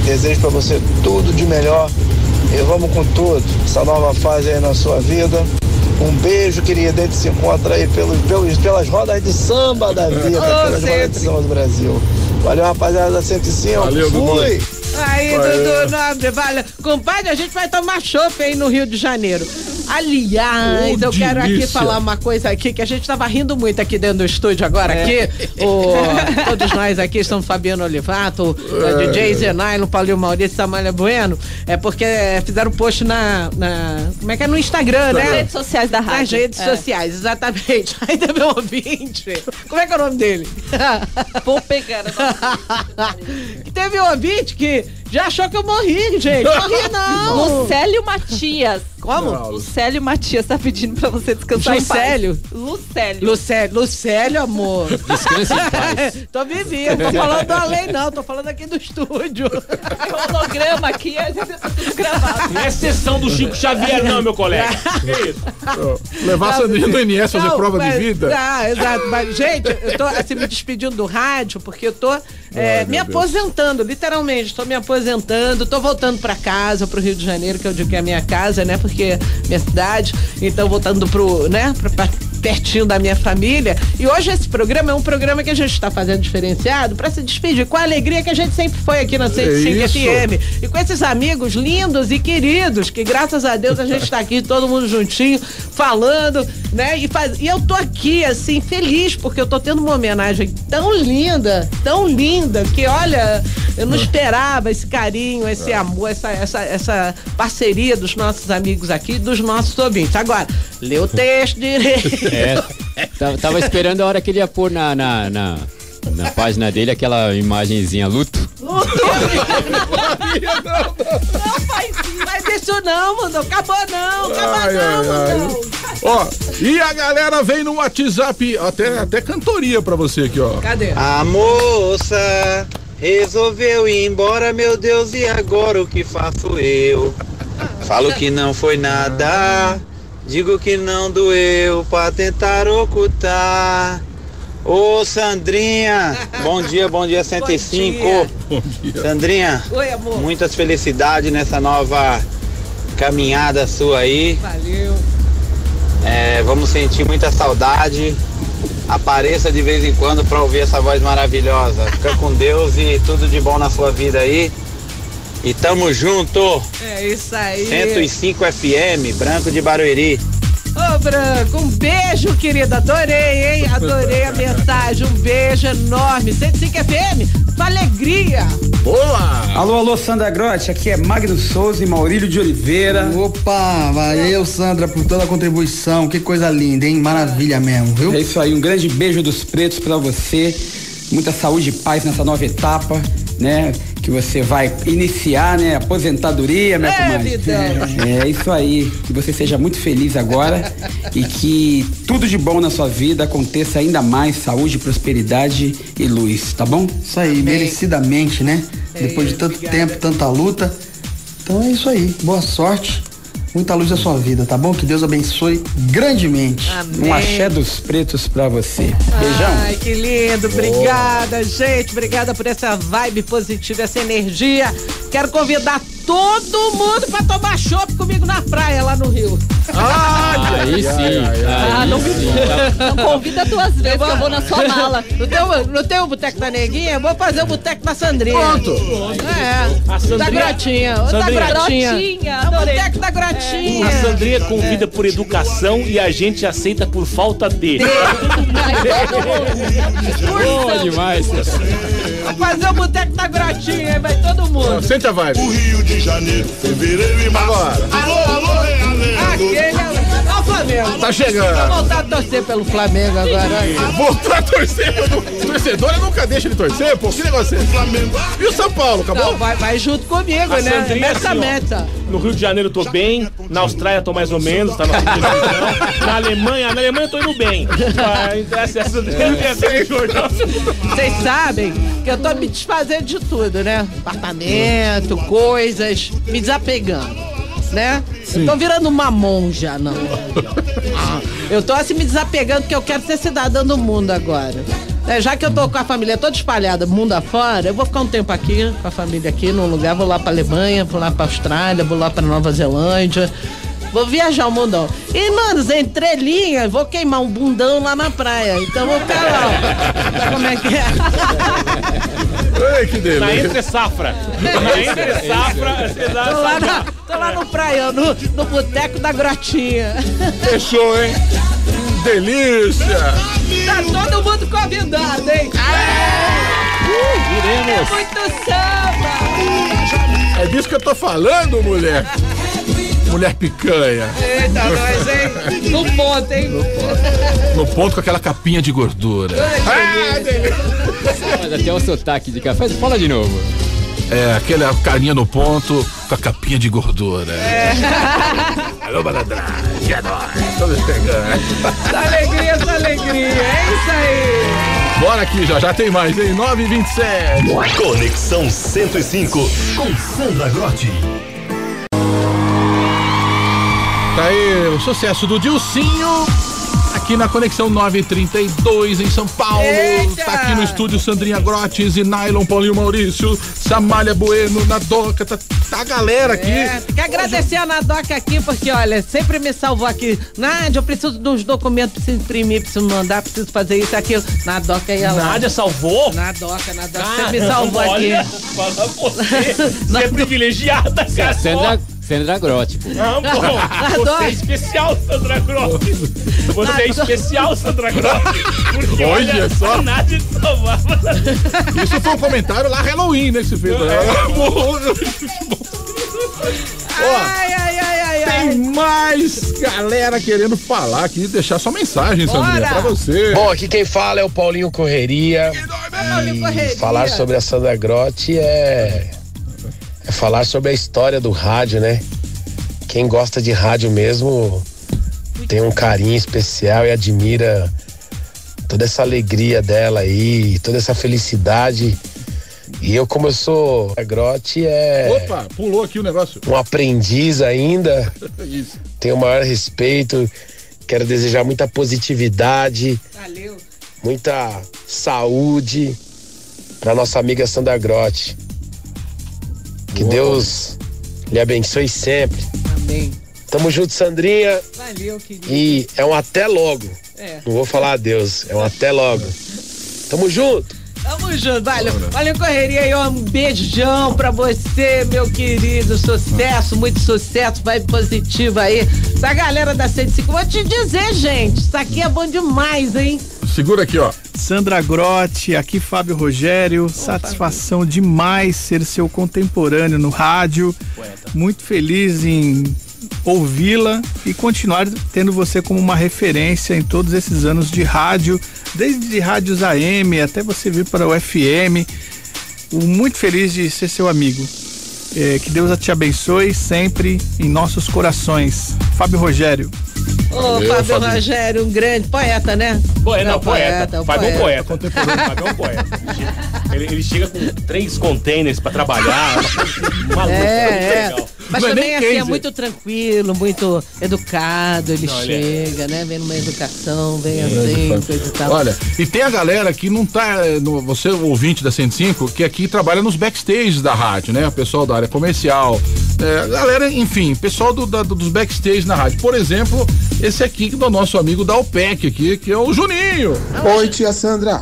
Desejo pra você tudo de melhor e vamos com tudo, essa nova fase aí na sua vida. Um beijo, querida, a gente se encontra aí pelas rodas de samba da vida, pelas rodas de samba do Brasil. Valeu, rapaziada da 105. Valeu, fui! Aí, Dudu Nobre, vale. Compadre, a gente vai tomar chopp aí no Rio de Janeiro. Aliás, eu quero aqui falar uma coisa aqui, que a gente tava rindo muito aqui dentro do estúdio agora, aqui. Todos nós aqui estamos Fabiano Olivato, DJ Zenailo, Paulinho Maurício, Samália Bueno, porque fizeram post como é que é? No Instagram, né? Nas redes sociais da rádio. Nas redes sociais, exatamente. Aí teve um ouvinte, como é que é o nome dele? Vou pegar. Teve um ouvinte que já achou que eu morri, gente. Morri não. Lucélio Matias. Como? Lucélio Matias tá pedindo pra você descansar em paz. Lucélio, amor. Descanse em paz. Tô vivendo, tô falando do além não, tô falando aqui do estúdio. Tem holograma aqui, a gente tá tudo gravado. Não é sessão do Chico Xavier não, meu colega. Que isso? Levar a Sandrinha do INS fazer prova de vida. Exato. Mas, gente, eu tô assim, me despedindo do rádio, porque eu tô me aposentando, literalmente. Tô me aposentando, tô voltando pra casa, pro Rio de Janeiro, que eu digo que é a minha casa, né? Porque é minha cidade. Então, voltando pra pertinho da minha família. E hoje esse programa é um programa que a gente está fazendo diferenciado para se despedir com a alegria que a gente sempre foi aqui na 105 FM. E com esses amigos lindos e queridos, que graças a Deus a gente está aqui todo mundo juntinho, falando, né? E eu tô aqui, assim, feliz, porque eu tô tendo uma homenagem tão linda, que olha, eu não esperava esse carinho, esse amor, essa parceria dos nossos amigos aqui, dos nossos ouvintes. Agora, lê o texto direito. Tava esperando a hora que ele ia pôr na página dele aquela imagenzinha luto. Não faz isso não, mano. Acabou não, mano. Ó, e a galera vem no WhatsApp, até cantoria pra você aqui, ó. Cadê? A moça resolveu ir embora, meu Deus, e agora o que faço eu? Falo que não foi nada, digo que não doeu pra tentar ocultar. Ô Sandrinha, bom dia 105. Bom dia. Sandrinha, oi, amor. Muitas felicidades nessa nova caminhada sua aí. Valeu. Vamos sentir muita saudade. Apareça de vez em quando pra ouvir essa voz maravilhosa. Fica com Deus e tudo de bom na sua vida aí. E tamo junto. É isso aí. 105 FM, Branco de Barueri. Ô, Branco, um beijo, querida. Adorei, hein? Adorei a mensagem. Um beijo enorme. 105 FM, sua alegria. Boa! Alô, Sandra Grotti. Aqui é Magno Souza e Maurílio de Oliveira. Opa, valeu, Sandra, por toda a contribuição. Que coisa linda, hein? Maravilha mesmo, viu? É isso aí, um grande beijo dos pretos pra você. Muita saúde e paz nessa nova etapa, né? Que você vai iniciar, né? Aposentadoria, minha comadre. É isso aí. Que você seja muito feliz agora e que tudo de bom na sua vida aconteça ainda mais, saúde, prosperidade e luz, tá bom? Isso aí, merecidamente, né? Depois de tanto tempo, tanta luta. Então é isso aí. Boa sorte. Muita luz na sua vida, tá bom? Que Deus abençoe grandemente. Amém. Um axé dos pretos pra você. Beijão. Ai, que lindo. Obrigada, gente. Obrigada por essa vibe positiva, essa energia. Quero convidar todo mundo pra tomar chopp comigo na praia lá no Rio. Aí sim. Não convida duas vezes, eu vou na sua mala. No teu boteco da Neguinha, eu vou fazer o boteco da Sandrinha. Pronto. A Sandrinha. Da Grotinha. O boteco da Grotinha. A Sandrinha convida por educação e a gente aceita por falta de. Boa demais. Vou fazer o boteco da Grotinha, vai todo mundo. Sente a vibe. O Rio de Janeiro, fevereiro e março. Alô, Olha o Flamengo. Tá chegando. Vou voltar a torcer pelo Flamengo agora. Voltar a torcer pelo torcedor, nunca deixa ele torcer, pô. Que negócio é esse? E o São Paulo, acabou? Não, vai junto comigo, A né? Sandrinha, Nessa assim, ó, meta. No Rio de Janeiro eu tô bem, na Austrália tô mais ou menos, tá na segunda divisão. Na Alemanha eu tô indo bem. Essa Vocês sabem que eu tô me desfazendo de tudo, né? Apartamento, coisas, me desapegando, né? Sim. Eu tô virando uma monja, não. Eu tô assim me desapegando porque eu quero ser cidadã do mundo agora. Já que eu tô com a família toda espalhada, mundo afora, eu vou ficar um tempo aqui, com a família aqui num lugar, vou lá pra Alemanha, vou lá pra Austrália, vou lá pra Nova Zelândia. Vou viajar o mundão. E, manos, entre linhas, vou queimar um bundão lá na praia. Então vou ficar lá. Sabe como é que é? Ei, que delícia. Na entre safra. Tô lá no praia, no boteco da Grotinha. Fechou, hein? Delícia. Tá todo mundo convidado, hein? Iremos. Muito samba. É disso que eu tô falando, mulher. Mulher picanha. Eita, nós, hein? No ponto, hein? No ponto com aquela capinha de gordura. Mas até o sotaque de café. Fala de novo. Aquela carinha no ponto com a capinha de gordura. Alô, malandragem, é nóis. Estamos chegando. Essa alegria. É isso aí. Bora aqui, já tem mais, hein? 9h27. Conexão 105 com Sandra Grotti. Tá aí o sucesso do Dilcinho aqui na Conexão 932 em São Paulo. Eita! Tá aqui no estúdio Sandrinha Grotti, Nylon, Paulinho Maurício, Samália Bueno, Nadoca, tá a galera aqui. Quer agradecer a Nadoca aqui, porque olha, sempre me salvou aqui. Nádia, eu preciso de uns documentos, preciso imprimir, preciso mandar, preciso fazer isso, aquilo. Nadoca ia lá. Nádia salvou? Nadoca, você me salvou aqui. Fala você é privilegiada, cara. Sandra Grotti, pô. Não, pô. Você é especial, Sandra Grotti. Você é especial, Sandra Grotti. Porque olha só. A Nádia te salvava. Isso foi um comentário lá Halloween, né, que você fez. Ai. Tem mais galera querendo falar aqui, deixar sua mensagem, Sandrinha, pra você. Bom, aqui quem fala é o Paulinho Correria. E falar sobre a Sandra Grotti é falar sobre a história do rádio, né? Quem gosta de rádio mesmo tem um carinho especial e admira toda essa alegria dela aí, toda essa felicidade. E eu, como eu sou a Grotti, Opa, pulou aqui o negócio. Um aprendiz ainda. Isso. Tenho o maior respeito. Quero desejar muita positividade. Valeu. Muita saúde pra nossa amiga Sandra Grotti. Que Deus lhe abençoe sempre. Amém. Tamo junto, Sandrinha. Valeu, querido. E é um até logo. Não vou falar adeus, é um até logo. Tamo junto. Tamo junto, valeu Correria aí, um beijão pra você, meu querido, sucesso, muito sucesso, vai positivo aí, da galera da 105, vou te dizer, gente, isso aqui é bom demais, hein? Segura aqui, ó. Sandra Grotti, aqui Fábio Rogério, satisfação demais ser seu contemporâneo no rádio, muito feliz em ouvi-la e continuar tendo você como uma referência em todos esses anos de rádio, desde rádios AM até você vir para o FM. Muito feliz de ser seu amigo. Que Deus te abençoe sempre em nossos corações. Fábio Rogério. Fábio Rogério, um grande poeta, né? Poeta. Fábio é um poeta. Fábio é um poeta. Ele chega com 3 containers pra trabalhar. Maluco, legal. Mas também assim, é muito tranquilo, muito educado, ele chega, né? Vem numa educação, vem assim, coisa e tal. Olha, e tem a galera que não tá, você ouvinte da 105, que aqui trabalha nos backstage da rádio, né? O pessoal da área comercial, galera, enfim, pessoal dos backstage na rádio. Por exemplo, esse aqui do nosso amigo da OPEC aqui, que é o Juninho. Oi, tia Sandra.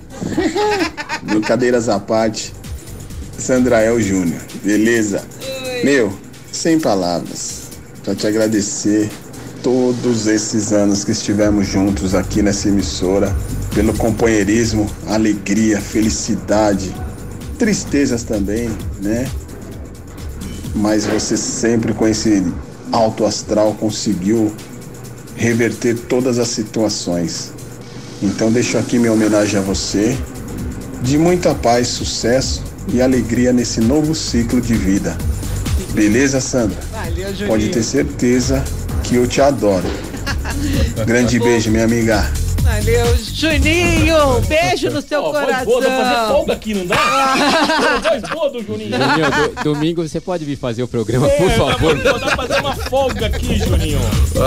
Brincadeiras à parte, Sandrael Júnior, beleza? Oi. Meu, sem palavras, pra te agradecer todos esses anos que estivemos juntos aqui nessa emissora, pelo companheirismo, alegria, felicidade, tristezas também, né? Mas você sempre com esse alto astral conseguiu reverter todas as situações. Então deixo aqui minha homenagem a você, de muita paz, sucesso e alegria nesse novo ciclo de vida. Beleza, Sandra? Valeu, Juninho. Pode ter certeza que eu te adoro. Grande beijo, minha amiga. Valeu, Juninho. Beijo no seu coração. Voz boa, fazer folga aqui, não dá? Voz boa do Juninho. Juninho, domingo você pode vir fazer o programa, por favor. Dá pra fazer uma folga aqui, Juninho.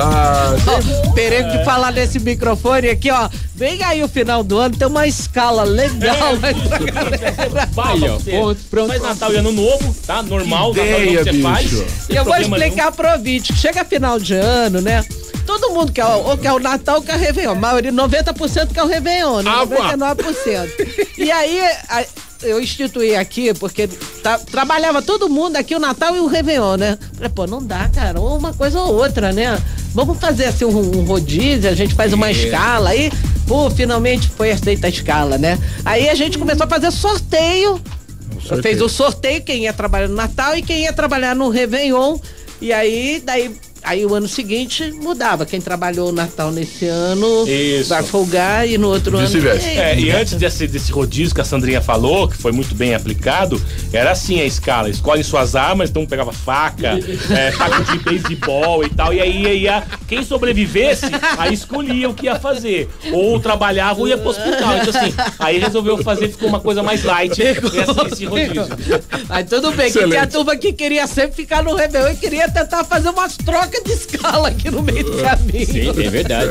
Perego de falar nesse microfone aqui, ó. Vem aí o final do ano, tem uma escala legal. Vai, ó. Pronto. Faz Natal e Ano Novo, tá? Normal, ideia, Natal você faz. E eu vou explicar pro ouvinte que chega final de ano, né? Todo mundo quer ou quer o Natal ou quer o Réveillon. A maioria, 90% quer o Réveillon, né? 99%. E aí, eu instituí aqui, porque trabalhava todo mundo aqui o Natal e o Réveillon, né? Falei, pô, não dá, cara, ou uma coisa ou outra, né? Vamos fazer assim um rodízio, a gente faz uma escala aí. Pô, finalmente foi aceita a escala, né? Aí a gente começou a fazer sorteio. Fez o sorteio, quem ia trabalhar no Natal e quem ia trabalhar no Réveillon. E aí, Aí o ano seguinte mudava. Quem trabalhou o Natal nesse ano vai folgar e no outro ano. E antes desse rodízio que a Sandrinha falou, que foi muito bem aplicado, era assim a escala. Escolhem suas armas, então pegava faca, taco de beisebol e tal. E aí quem sobrevivesse, aí escolhia o que ia fazer. Ou trabalhava ou ia pro hospital. Então assim, aí resolveu fazer, ficou uma coisa mais light. Esse rodízio. Aí tudo bem, que a turma que queria sempre ficar no Réveillon e queria tentar fazer umas trocas de escala aqui no meio do caminho. Sim, é verdade.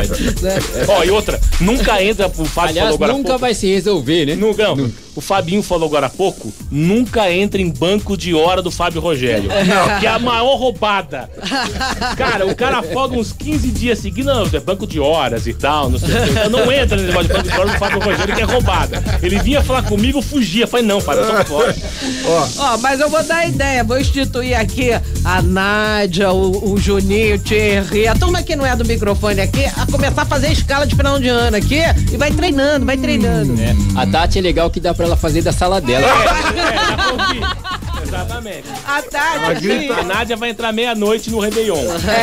Ó, e outra, nunca entra, o Fábio falou agora há pouco. Nunca vai se resolver, né? Nunca. O Fabinho falou agora há pouco, nunca entra em banco de hora do Fábio Rogério. Que é a maior roubada. Cara, o cara folga uns 15 dias seguindo, não, é banco de horas e tal, não sei o que. Então não entra nesse negócio de banco de hora do Fábio Rogério, que é roubada. Ele vinha falar comigo, fugia. Falei, não, Fábio, eu tô fora. Ó, mas eu vou dar a ideia, vou instituir aqui a Nádia, o Juninho, o Thierry, a turma que não é do microfone aqui, a começar a fazer escala de final de ano aqui e vai treinando. A Tati é legal que dá pra ela fazer da sala dela. Dá pra ouvir. Exatamente. A Tati. A Nádia vai entrar meia-noite no Réveillon.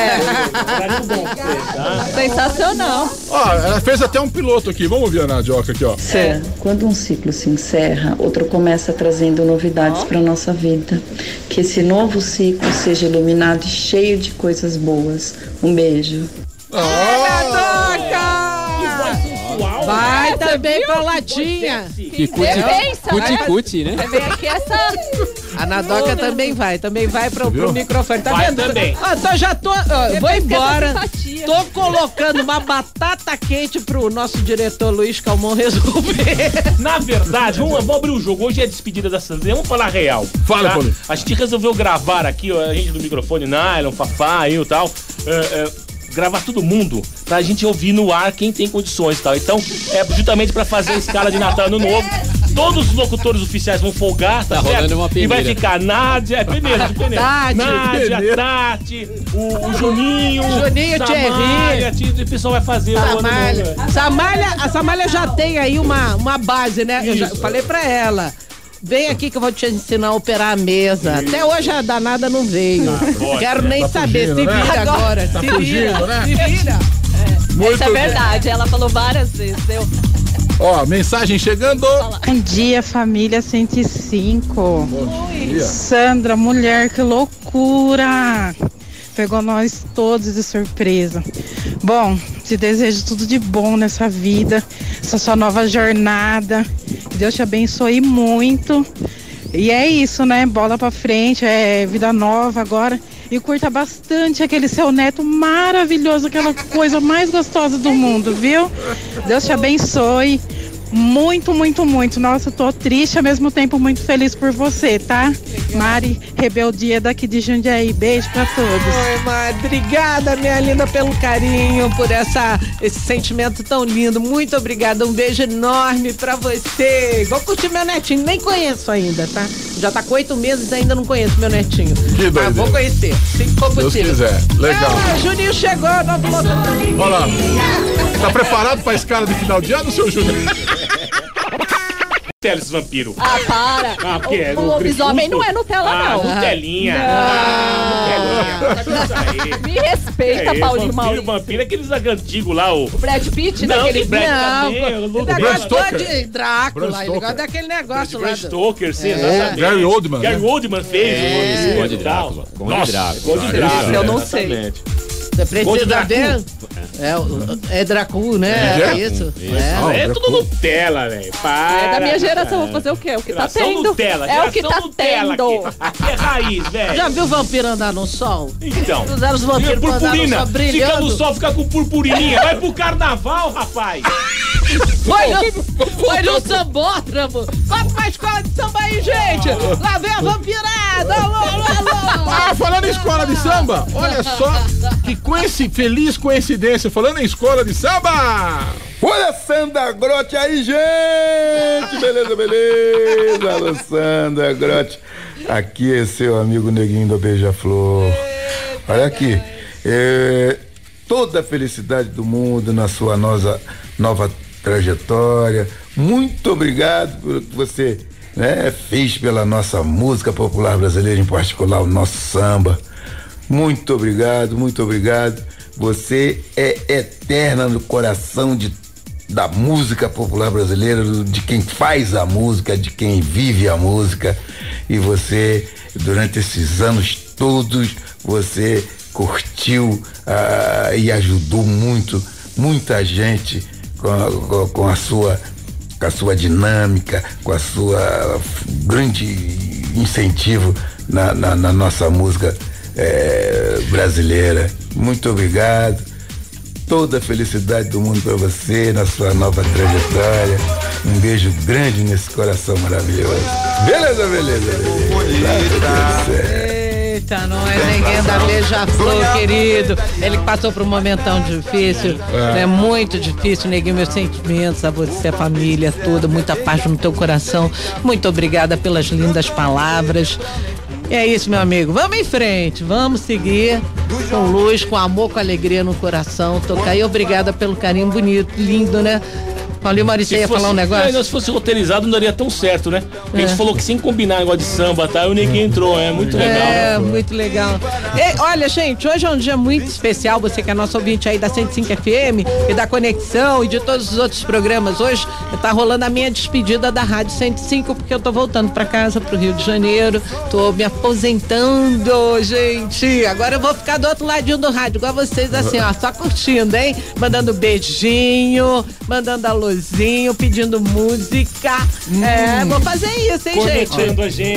Sensacional. Ó, ela fez até um piloto aqui. Vamos ouvir a Nadioca aqui, ó. Quando um ciclo se encerra, outro começa trazendo novidades para nossa vida. Que esse novo ciclo seja iluminado e cheio de coisas boas. Um beijo. Vai também pra Latinha. Que cuti, né? Vem aqui essa... A Nadoca também vai pro microfone. Tá vai vendo? Também. Vou embora. Tô colocando uma batata quente pro nosso diretor Luiz Calmon resolver. Na verdade, vamos abrir o jogo. Hoje é a despedida da Sandrinha. Vamos falar real. Fala, tá? Paulinho. A gente resolveu gravar aqui, a gente do microfone Nylon, Fafá e tal. Gravar todo mundo pra gente ouvir no ar quem tem condições e tal. Então, é justamente pra fazer a escala de Natal Ano Novo. Todos os locutores oficiais vão folgar, tá certo? Uma e vai ficar Nádia, peneira. Nádia, Tati, o Juninho, Thierry. O pessoal vai fazer a Samália já tem aí uma base, né? Eu já falei pra ela. Vem aqui que eu vou te ensinar a operar a mesa. Até hoje a danada não veio. Quero nem saber. Se vira agora. Tá Se fugindo, vira. né? Se vira. Essa é verdade. Ela falou várias vezes. Ó, mensagem chegando. Bom dia, família 105. Bom dia. Sandra, mulher, que loucura. Pegou nós todos de surpresa. Bom, te desejo tudo de bom nessa vida, essa sua nova jornada. Que Deus te abençoe muito. E é isso, né? Bola pra frente, vida nova agora. E curta bastante aquele seu neto maravilhoso, aquela coisa mais gostosa do mundo, viu? Deus te abençoe. Muito, muito, muito. Nossa, eu tô triste, ao mesmo tempo muito feliz por você, tá? Mari Rebeldia daqui de Jundiaí. Beijo pra todos. Oi, Mari. Obrigada, minha linda, pelo carinho, por esse sentimento tão lindo. Muito obrigada. Um beijo enorme pra você. Vou curtir meu netinho. Nem conheço ainda, tá? Já tá com 8 meses e ainda não conheço meu netinho. Que doideira. Vou conhecer. Se for possível. Deus quiser. Legal. Juninho chegou. Olha lá. Tá preparado pra escala de final de ano, seu Júnior? Teles vampiro. Ah, para. Porque é o lobisomem não é Nutella, não. Nutelinha. Nutelinha. Me respeita, Paulinho Mauro. Vampiro é aqueles antigos lá, o Brad Pitt, não, daquele... Não, negócio de Drácula, ele gosta daquele negócio lá. Brad Stoker, sim, exatamente. Gary Oldman. Gary Oldman fez Conde Drácula. Conde Drácula. Eu não sei. Você precisa ver? É Dracu, né? É isso? É tudo Nutella, velho. É da minha geração, vou fazer o quê? O que tá tendo. Nutella, é o que tá tendo. Aqui é raiz, velho. Já viu vampiro andar no sol? Então. Usaram os vampiros pra andar no sol brilhando. Fica no sol, fica com purpurininha. Vai pro carnaval, rapaz. Foi no sambódromo. Vai pra escola de samba aí, gente. Lá vem a vampirada. Ah, falando em escola de samba, olha só que feliz coincidência. Falando em escola de samba. Olha a Sandra Grotti aí, gente. Beleza. Alô, Sandra Grotti. Aqui é seu amigo Neguinho do Beija-Flor. Olha aqui. Toda a felicidade do mundo na sua nova trajetória. Muito obrigado por que você fez pela nossa música popular brasileira, em particular o nosso samba. Muito obrigado. Você é eterna no coração da música popular brasileira, de quem faz a música, de quem vive a música. E você, durante esses anos todos, você curtiu e ajudou muita gente com a sua dinâmica, com a sua grande incentivo na nossa música brasileira. Muito obrigado. Toda a felicidade do mundo para você na sua nova trajetória. Um beijo grande nesse coração maravilhoso. Beleza. Eita, não é ninguém da Beija-Flor, querido. Ele passou por um momento tão difícil, muito difícil, Neguinho, meus sentimentos a você, a família toda, muita paz no teu coração. Muito obrigada pelas lindas palavras. E é isso, meu amigo. Vamos em frente, vamos seguir com luz, com amor, com alegria no coração. Tocar aí, obrigada pelo carinho bonito, lindo, né? Paulinho Maurício ia falar um negócio? Se fosse roteirizado, não daria tão certo, né? A gente falou que sem combinar negócio de samba, tá? O Neguinho entrou, muito legal. Muito legal. E, olha, gente, hoje é um dia muito especial. Você que é nosso ouvinte aí da 105 FM e da Conexão e de todos os outros programas. Hoje tá rolando a minha despedida da Rádio 105, porque eu tô voltando pra casa, pro Rio de Janeiro. Tô me aposentando, gente. Agora eu vou ficar do outro ladinho do rádio, igual vocês, assim, ó, só curtindo, hein? Mandando beijinho, mandando alô, pedindo música. Vou fazer isso, hein, gente? Cornetando a gente.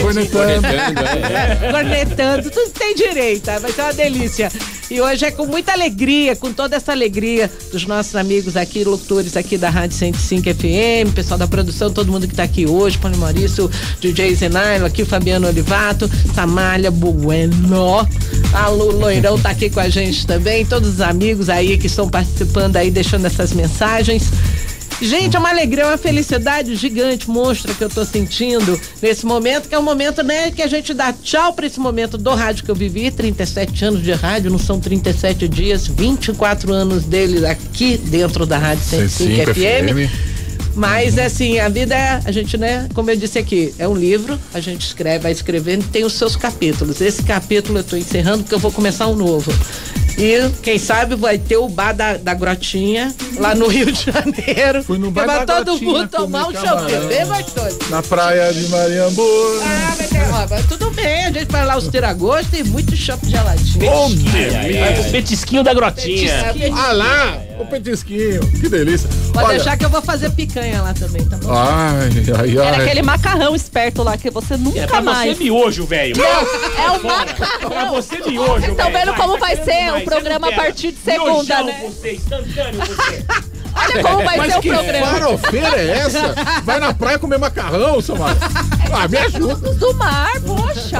Cornetando, tudo tem direito, vai ser uma delícia. E hoje é com muita alegria, com toda essa alegria dos nossos amigos aqui, locutores aqui da Rádio 105 FM, pessoal da produção, todo mundo que tá aqui hoje, Paulinho Maurício, DJ Zenailo, aqui o Fabiano Olivato, Samália Bueno, a Lu Loirão tá aqui com a gente também, todos os amigos aí que estão participando aí, deixando essas mensagens. Gente, é uma alegria, uma felicidade gigante, monstra que eu tô sentindo nesse momento, que é um momento, né, que a gente dá tchau pra esse momento do rádio que eu vivi, 37 anos de rádio, não são 37 dias, 24 anos dele aqui dentro da Rádio 105 FM. Mas, assim, a vida é, a gente, né, como eu disse aqui, é um livro, a gente escreve, vai escrevendo, tem os seus capítulos. Esse capítulo eu tô encerrando porque eu vou começar um novo. E, quem sabe, vai ter o bar da Grotinha, lá no Rio de Janeiro. Fui no bar da todo Grotinha, mundo tomar um chope, bem gostoso. Na praia de Mariambu. Mas tudo bem, a gente vai lá os tiragosto e muito chope geladinho. O petisquinho da Grotinha. Ah lá, o petisquinho, que delícia. Pode deixar que eu vou fazer picanha lá também, tá bom? Era aquele macarrão esperto lá que você nunca mais. É você miojo, velho. É o macarrão. É você miojo, Vocês estão vendo como vai ser o programa a partir de segunda, né? Você, instantâneo você. Olha como vai ser o programa. Mas que farofeira é essa? Vai na praia comer macarrão, Samara? Me ajuda. Frutos do mar, poxa.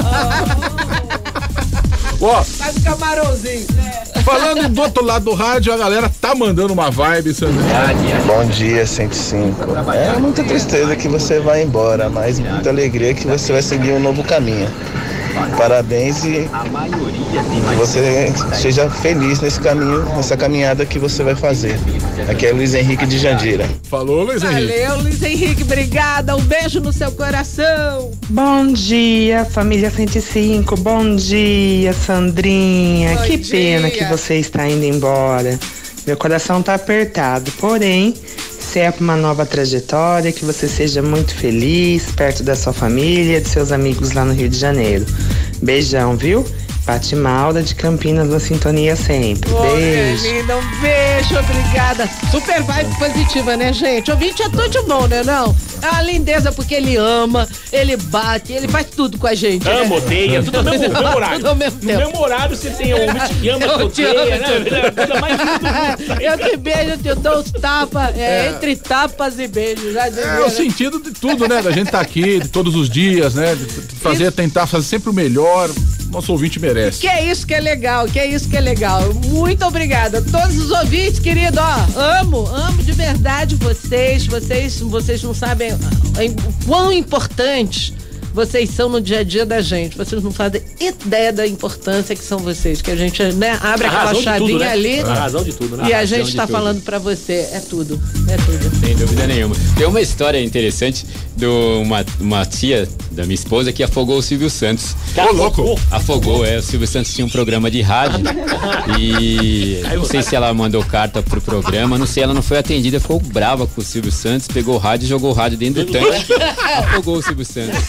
Ó, faz o camarãozinho. Falando do outro lado do rádio, a galera tá mandando uma vibe, Sandra. Bom dia, 105. É muita tristeza que você vai embora, mas muita alegria que você vai seguir um novo caminho. Parabéns e que você seja feliz nesse caminho, nessa caminhada que você vai fazer. Aqui é Luiz Henrique de Jandira. Falou, Luiz Henrique. Valeu, Luiz Henrique, obrigada. Um beijo no seu coração. Bom dia, família 105. Bom dia, Sandrinha. Bom que dia. Pena que você está indo embora. Meu coração tá apertado, porém, se é para uma nova trajetória, que você seja muito feliz, perto da sua família, de seus amigos lá no Rio de Janeiro. Beijão, viu? Pati Malda de Campinas na sintonia sempre. Beijo. Linda, um beijo, obrigada. Super vibe positiva, né, gente? Ouvinte é tudo de bom, né, não? É uma lindeza porque ele ama, ele bate, ele faz tudo com a gente. Ama, odeia, tudo no mesmo horário. Tudo ao mesmo tempo. No mesmo horário você tem um ouvinte que ama, que odeia, né? Eu te beijo, eu te dou os tapas, entre tapas e beijos. É o sentido de tudo, né? Da gente tá aqui, de todos os dias, né? De fazer, tentar fazer sempre o melhor. Nosso ouvinte merece. Que é isso que é legal, que é isso que é legal. Muito obrigada. Todos os ouvintes, querido, ó, amo de verdade vocês não sabem o quão importantes vocês são no dia a dia da gente. Vocês não fazem ideia da importância que são vocês, que a gente, né, abre aquela chavinha tudo, né? Ali. A razão de tudo, né? E a gente tá falando pra você, é tudo. Sem dúvida nenhuma. Tem uma história interessante de uma tia da minha esposa que afogou o Silvio Santos. Ô, louco! Afogou, o Silvio Santos tinha um programa de rádio e não sei se ela mandou carta pro programa, não sei, ela não foi atendida, ficou brava com o Silvio Santos, pegou o rádio e jogou o rádio dentro do tanque. Afogou o Silvio Santos.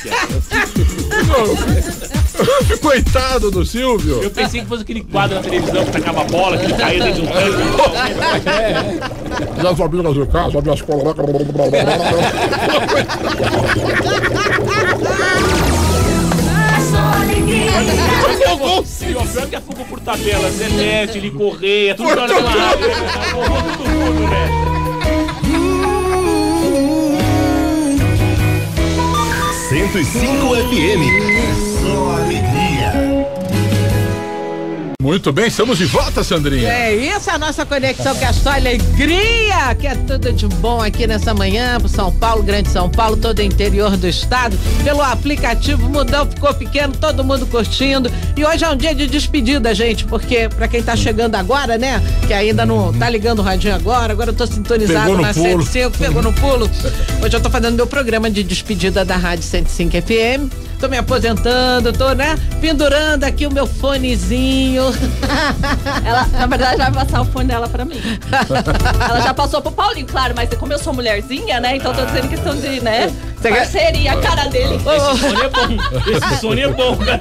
Coitado do Silvio. Eu pensei que fosse aquele quadro na televisão que tacava a bola, que ele caía dentro de um tanque. Já sabia das casas, sabia as escolas. E o pior que afogou por tabela, Zenete, Li Correia, tudo na rádio. Afogou tudo, né? FM. Só alegria. Muito bem, estamos de volta, Sandrinha. É isso, a nossa conexão que é só alegria, que é tudo de bom aqui nessa manhã, pro São Paulo, Grande São Paulo, todo o interior do estado, pelo aplicativo Mudão ficou pequeno, todo mundo curtindo, e hoje é um dia de despedida, gente, porque pra quem tá chegando agora, né, que ainda não tá ligando o radinho agora eu tô sintonizado na 105, pegou no pulo. Hoje eu tô fazendo meu programa de despedida da Rádio 105 FM, tô me aposentando, tô, né, pendurando aqui o meu fonezinho. Ela, na verdade, vai passar o fone dela pra mim. Ela já passou pro Paulinho, claro, mas como eu sou mulherzinha, né? Então tô dizendo questão de, né? Parceria, a cara dele. Esse fone é bom. Esse fone é bom, cara.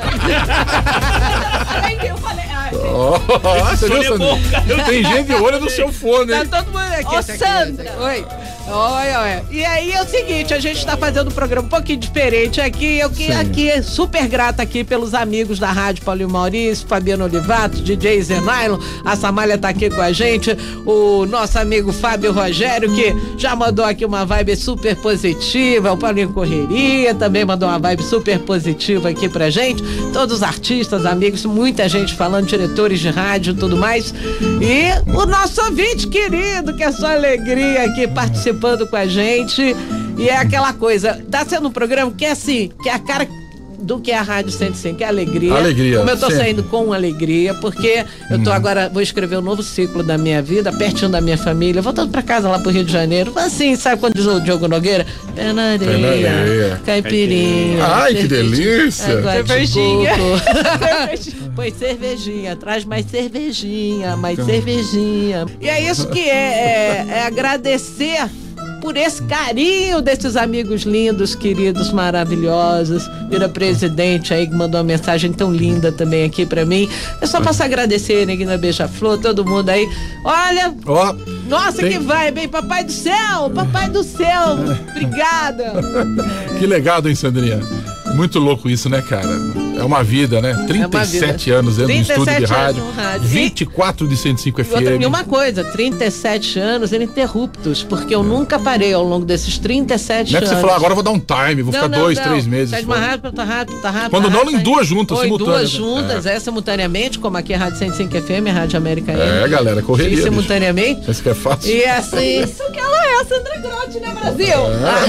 Eu falei, você viu, Sandra? Tem gente de olho no seu fone, hein? Tá todo mundo aqui. Ô, Sandra. Oi. Olha. E aí é o seguinte, a gente tá fazendo um programa um pouquinho diferente aqui. Eu aqui super grata aqui pelos amigos da Rádio Paulinho Maurício, Fabiano Olivato, DJ Zenailon, a Samália tá aqui com a gente, o nosso amigo Fábio Rogério, que já mandou aqui uma vibe super positiva, o Paulinho Correria também mandou uma vibe super positiva aqui pra gente, todos os artistas, amigos, muita gente falando, diretores de rádio e tudo mais, e o nosso ouvinte querido, que é só alegria aqui participando com a gente, e é aquela coisa, tá sendo um programa que é assim, que é a cara do que é a Rádio 105, que é alegria. Como eu tô saindo com alegria, porque eu tô agora, vou escrever um novo ciclo da minha vida, pertinho da minha família, voltando pra casa lá pro Rio de Janeiro, assim, sabe quando diz o Diogo Nogueira? Pé na areia, caipirinha. Ai, que delícia. Cervejinha. Pois cervejinha, traz mais cervejinha. E é isso que é agradecer por esse carinho desses amigos lindos, queridos, maravilhosos. Vira presidente aí que mandou uma mensagem tão linda também aqui pra mim. Eu só posso agradecer, Neguinho Beija-Flor, todo mundo aí. Olha, nossa, que vibe, hein? Papai do céu, obrigada. Que legado, hein, Sandrinha? Muito louco isso, né, cara? É uma vida, né? 37 anos dentro do estúdio de rádio, 24 de 105 FM. E uma coisa, 37 anos ininterruptos, porque eu nunca parei ao longo desses 37 anos. Não é que você falou, agora eu vou dar um time, vou ficar 2, 3 meses. Tá mais rápido, tá rápido. Quando não, em duas juntas, simultâneas. Duas juntas, simultaneamente, como aqui a Rádio 105 FM, a Rádio América M. Galera, correria. Simultaneamente. Isso que é fácil. E assim... Isso que ela é, a Sandra Grotti, né, Brasil?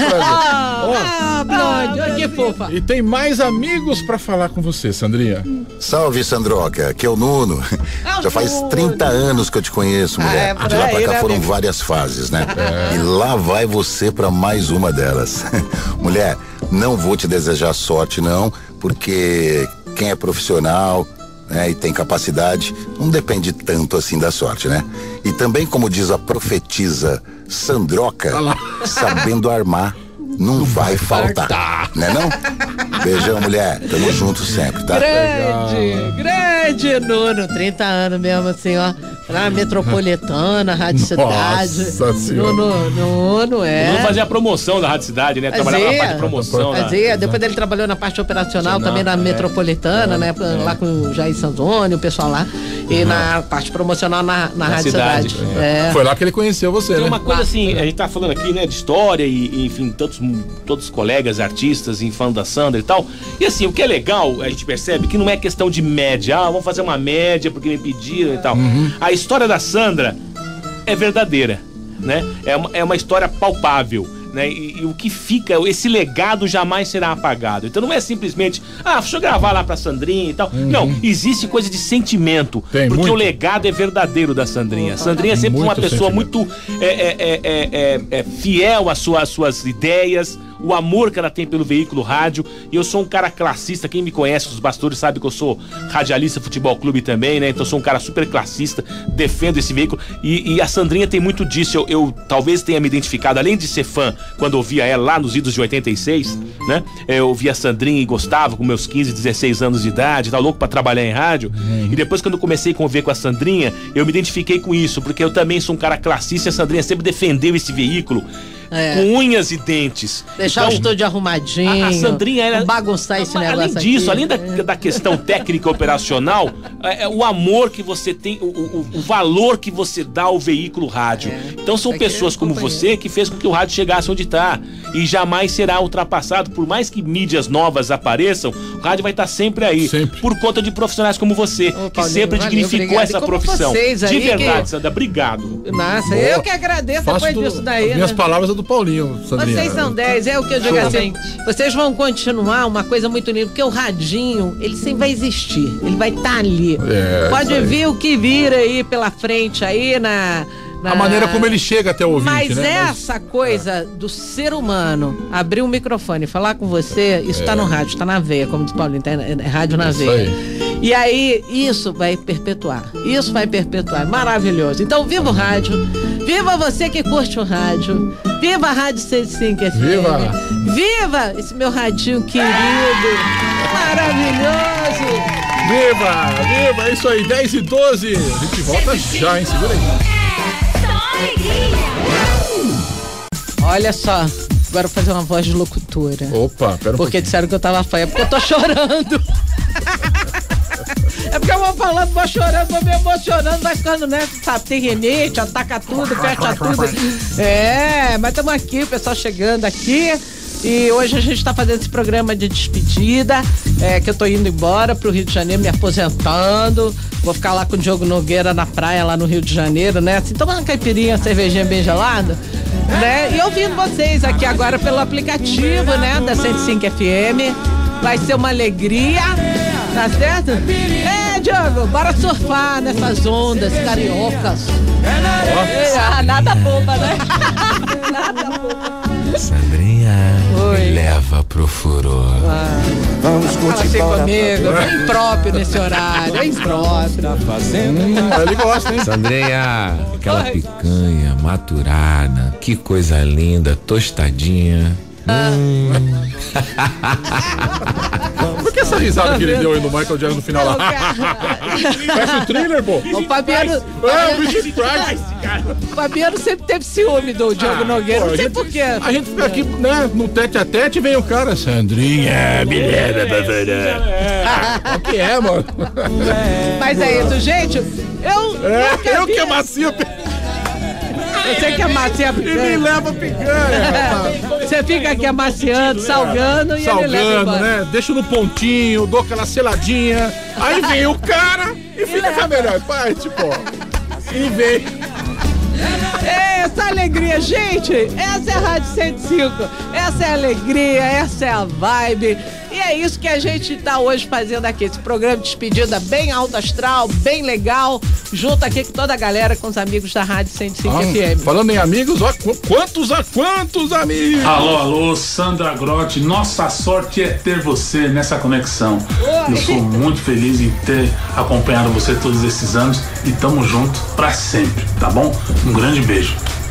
Blonde, que fofa. E tem mais amigos pra falar com você, Sandrinha. Salve, Sandroca, que é o Nuno. Já faz 30 anos que eu te conheço, mulher. De lá pra cá foram várias fases, né? E lá vai você pra mais uma delas. Mulher, não vou te desejar sorte, não, porque quem é profissional, né, e tem capacidade, não depende tanto assim da sorte, né? E também, como diz a profetisa Sandroca, sabendo armar, não vai faltar, né não? Beijão, mulher. Tamo junto sempre, tá? Grande Nuno. 30 anos mesmo, assim, ó. Na Metropolitana, Rádio Cidade. Nuno, é. Nuno fazia a promoção da Rádio Cidade, né? Trabalhava na parte de promoção. Fazia. Depois ele trabalhou na parte operacional também na Metropolitana, né? Lá com o Jair Sanzoni, o pessoal lá. E na parte promocional na Rádio Cidade. Foi lá que ele conheceu você, Tem né? uma coisa assim, a gente tá falando aqui, né, de história e enfim, todos os colegas, artistas, falando da Sandra e tal. E assim, o que é legal, a gente percebe que não é questão de média. Vamos fazer uma média porque me pediram e tal. A história da Sandra é verdadeira, né? É uma história palpável, né? E o que fica, esse legado jamais será apagado. Então não é simplesmente, deixa eu gravar lá pra Sandrinha e tal. Não, existe coisa de sentimento. Porque o legado é verdadeiro da Sandrinha. A Sandrinha é sempre uma pessoa muito fiel às suas ideias, o amor que ela tem pelo veículo rádio. E eu sou um cara classista. Quem me conhece dos bastidores sabe que eu sou radialista Futebol Clube também, né? Então eu sou um cara super classista, defendo esse veículo. E a Sandrinha tem muito disso. Eu talvez tenha me identificado, além de ser fã, quando ouvia ela lá nos idos de 86, né? Eu ouvia a Sandrinha e gostava com meus 15, 16 anos de idade, tá louco pra trabalhar em rádio. E depois, quando eu comecei a conviver com a Sandrinha, eu me identifiquei com isso, porque eu também sou um cara classista e a Sandrinha sempre defendeu esse veículo. Com unhas e dentes. Deixar o estúdio arrumadinho. A Sandrinha era. Bagunçar esse negócio. Além disso, aqui, além da questão técnica e operacional, o amor que você tem, o valor que você dá ao veículo rádio. Então são pessoas como você que fez com que o rádio chegasse onde está. E jamais será ultrapassado. Por mais que mídias novas apareçam, o rádio vai estar sempre aí. Por conta de profissionais como você, que sempre dignificou essa profissão. De verdade, Sandra, obrigado. Nossa, eu que agradeço depois disso daí. Minhas palavras do Paulinho, Sandrinha. Vocês são 10, é o que eu digo assim. Vocês vão continuar uma coisa muito linda, porque o radinho, ele sempre vai existir, ele vai estar ali. Pode vir o que vir aí pela frente aí a maneira como ele chega até o ouvinte, mas né? Essa coisa do ser humano abrir um microfone e falar com você, isso tá no rádio, tá na veia, como diz o Paulinho, é rádio na veia. E aí, isso vai perpetuar. Isso vai perpetuar. Maravilhoso. Então, viva o rádio. Viva você que curte o rádio. Viva a Rádio 105 FM. Viva esse meu radinho querido. Maravilhoso. Viva. É isso aí. 10h12. A gente volta já, hein? Segura aí. Olha só. Agora eu vou fazer uma voz de locutora. Opa, pera um porque disseram que eu tava feia. Porque eu tô chorando. É porque eu vou falando, vou chorando, vou me emocionando, vai ficando, né? Sabe, tem renite, ataca tudo, fecha tudo. Mas estamos aqui, o pessoal chegando aqui. E hoje a gente tá fazendo esse programa de despedida, que eu tô indo embora pro Rio de Janeiro, me aposentando. Vou ficar lá com o Diogo Nogueira na praia, lá no Rio de Janeiro, né? Assim, tomando uma caipirinha, cervejinha bem gelada, né? E ouvindo vocês aqui agora pelo aplicativo, né? Da 105 FM. Vai ser uma alegria, tá certo? Diogo, bora surfar nessas ondas cariocas. Nada boba, né? Nada boba. Sandrinha, me leva pro furor. Vamos curtir comigo. É impróprio nesse horário. É impróprio. Ele gosta, hein? Sandrinha, aquela picanha maturada, que coisa linda, tostadinha. Por que essa risada que ele deu aí no Michael Jackson no final lá? Parece um thriller, pô. O Fabiano. O Fabiano sempre teve ciúme do Diogo Nogueira. Não sei porquê. A gente fica aqui, né, no tete a tete e vem o cara, Sandrinha, me leva pra verão. O que é, mano? Mas é isso, gente. Eu que amacio. Você que amacia a picanha. E me leva picanha. Você fica aqui amaciando, salgando e ele leva embora. Né? Deixa no pontinho, dou aquela seladinha. Aí vem o cara e fica com a melhor parte, pô. E vem. Essa alegria, gente. Essa é a Rádio 105. Essa é a alegria, essa é a vibe. E é isso que a gente tá hoje fazendo aqui. Esse programa de despedida bem alto astral, bem legal. Junto aqui com toda a galera, com os amigos da Rádio 105 FM. Falando em amigos, ó, quantos amigos? Alô, Sandra Grotti. Nossa sorte é ter você nessa conexão. Eu sou muito feliz em ter acompanhado você todos esses anos e tamo junto pra sempre, tá bom? Um grande beijo.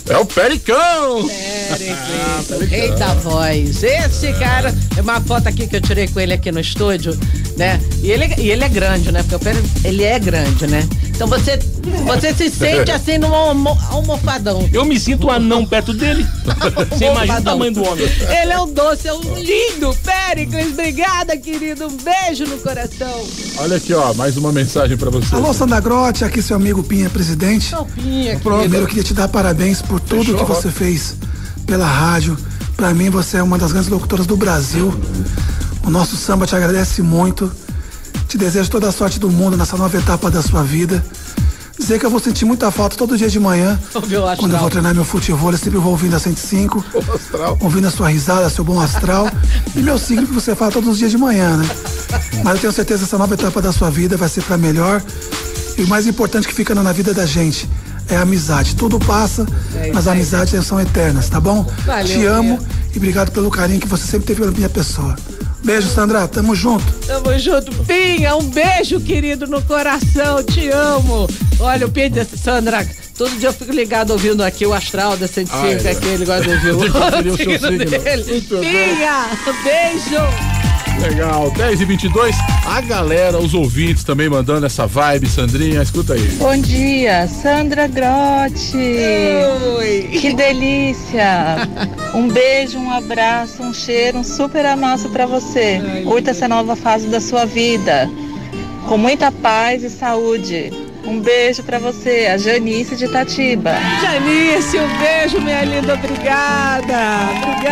É o Pericão! Pericles, rei da voz. Esse cara, é uma foto aqui que eu tirei com ele aqui no estúdio, né? E ele é grande, né? Porque o Pericles, ele é grande, né? Então você se sente assim num almofadão. Eu me sinto um anão perto dele. Você imagina o tamanho do homem. Ele é um doce, é um lindo. Pericles, obrigada, querido. Um beijo no coração. Olha aqui, ó, mais uma mensagem pra você. Alô, Sandra Grotti, aqui seu amigo Pinha, presidente. Pinha, primeiro eu queria te dar parabéns por tudo que você fez pela rádio. Pra mim, você é uma das grandes locutoras do Brasil. O nosso samba te agradece muito. Te desejo toda a sorte do mundo nessa nova etapa da sua vida. Dizer que eu vou sentir muita falta todo dia de manhã. Quando eu vou treinar meu futebol, eu sempre vou ouvindo a 105. Ouvindo a sua risada, seu bom astral. E meu signo que você fala todos os dias de manhã, né? Mas eu tenho certeza que essa nova etapa da sua vida vai ser pra melhor. E o mais importante que fica na vida da gente é a amizade. Tudo passa, mas as amizades são eternas, tá bom? Valeu, te amo e obrigado pelo carinho que você sempre teve pela minha pessoa. Beijo, Sandra, tamo junto. Tamo junto, Pinha, um beijo, querido, no coração, te amo. Olha, o Pinha disse, Sandra, todo dia eu fico ligado ouvindo aqui o astral da 105, aqui ele gosta de ouvir o signo dele. Pinha, um beijo. Legal, 10h22, a galera, os ouvintes também mandando essa vibe, Sandrinha, escuta aí. Bom dia, Sandra Grotti. Oi. Que delícia. Um beijo, um abraço, um cheiro, um super amasso pra você. Curta essa nova fase da sua vida, com muita paz e saúde. Um beijo pra você, a Janice de Itatiba. Janice, um beijo, minha linda, obrigada.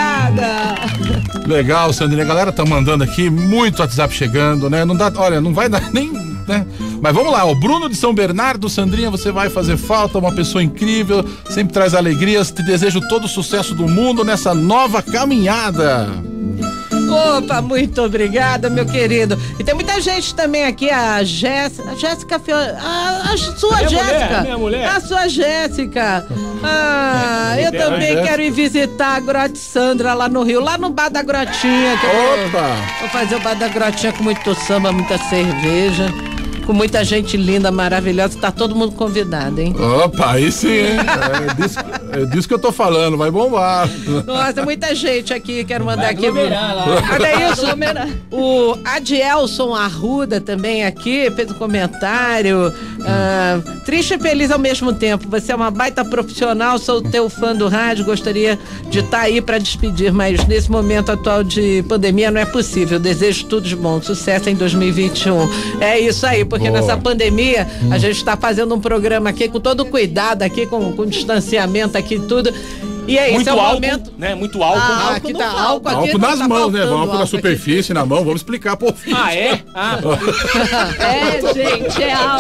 Legal, Sandrinha, a galera tá mandando aqui, muito WhatsApp chegando, né? Não dá, olha, não vai dar nem, né? Mas vamos lá, o Bruno de São Bernardo, Sandrinha, você vai fazer falta, uma pessoa incrível, sempre traz alegrias, te desejo todo o sucesso do mundo nessa nova caminhada. Opa, muito obrigada, meu querido. E tem muita gente também aqui, a Jéssica, a sua Jéssica. Minha mulher. A sua Jéssica. Eu também quero ir visitar a Grote Sandra lá no Rio, lá no Bar da Grotinha. Opa! Vou fazer o Bar da Grotinha com muito samba, muita cerveja. Com muita gente linda, maravilhosa, tá todo mundo convidado, hein? Opa, aí sim, hein? É disso que eu tô falando, vai bombar. Nossa, muita gente aqui, quero mandar aqui. Olha isso, o Adielson Arruda também aqui, fez um comentário. Triste e feliz ao mesmo tempo, você é uma baita profissional, sou teu fã do rádio, gostaria de estar aí pra despedir, mas nesse momento atual de pandemia não é possível, desejo tudo de bom, sucesso em 2021. É isso aí, porque nessa pandemia a gente está fazendo um programa aqui com todo cuidado, aqui com distanciamento aqui tudo. E é isso, é o momento. Né? Muito álcool. Aqui tá álcool aqui. Álcool nas mãos, né? Álcool na superfície, na mão, vamos explicar pro filho. É? Gente,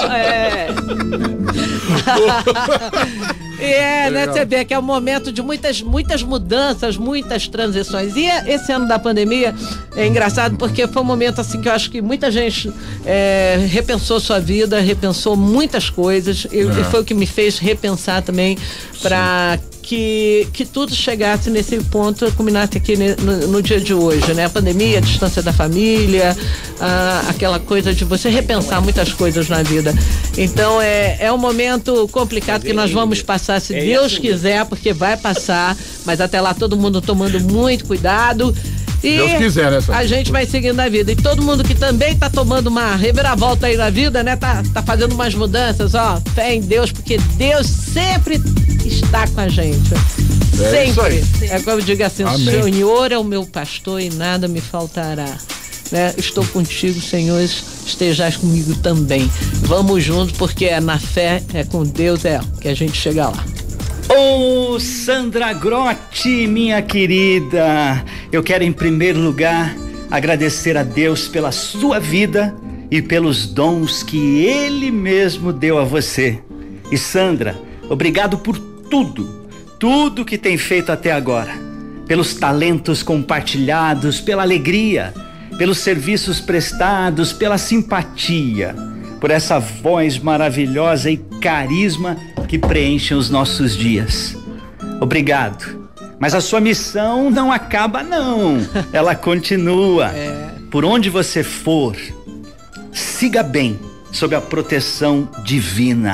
né? Você vê que é um momento de muitas mudanças, muitas transições. E esse ano da pandemia é engraçado porque foi um momento assim que eu acho que muita gente repensou sua vida, repensou muitas coisas e foi o que me fez repensar também para que tudo chegasse nesse ponto, culminasse aqui no dia de hoje, né? A pandemia, a distância da família, aquela coisa de você repensar muitas coisas na vida. Então é um momento complicado que nós vamos passar, se Deus quiser, porque vai passar, mas até lá todo mundo tomando muito cuidado. E Deus quiser, né, a gente vai seguindo a vida. E todo mundo que também tá tomando uma reviravolta aí na vida, né? Tá fazendo umas mudanças, ó. Fé em Deus, porque Deus sempre está com a gente. Sempre. Isso aí. É como eu digo assim, amém. O Senhor é o meu pastor e nada me faltará. Né? Estou contigo, Senhor, estejas comigo também. Vamos juntos, porque é na fé, é com Deus, que a gente chega lá. Ô, Sandra Grotti, minha querida, eu quero em primeiro lugar agradecer a Deus pela sua vida e pelos dons que Ele mesmo deu a você. E Sandra, obrigado por tudo que tem feito até agora, pelos talentos compartilhados, pela alegria, pelos serviços prestados, pela simpatia, por essa voz maravilhosa e carisma que preenchem os nossos dias. Obrigado. Mas a sua missão não acaba, não. Ela continua. Por onde você for, siga bem sob a proteção divina.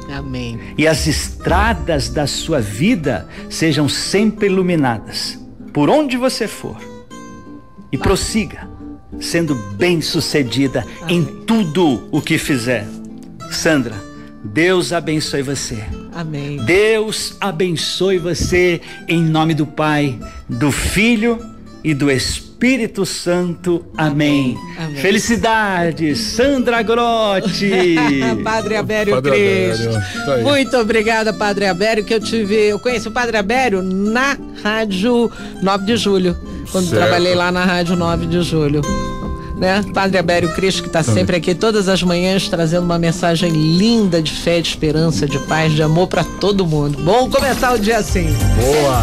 Amém. E as estradas da sua vida sejam sempre iluminadas, por onde você for. E prossiga, sendo bem-sucedida em tudo o que fizer. Sandra, Deus abençoe você. Amém. Deus abençoe você em nome do Pai, do Filho e do Espírito Santo. Amém. Amém. Felicidades, Sandra Grotti. Padre Abério Cristo. Muito obrigada, Padre Abério, que eu conheci o Padre Abério na Rádio 9 de Julho, quando trabalhei lá na Rádio 9 de Julho. Né? Padre Abério Cristo, que está sempre aqui todas as manhãs trazendo uma mensagem linda de fé, de esperança, de paz, de amor para todo mundo. Bom começar o dia assim. Boa!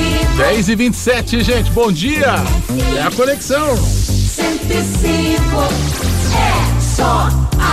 10h27, gente, bom dia! É a conexão. 105 é só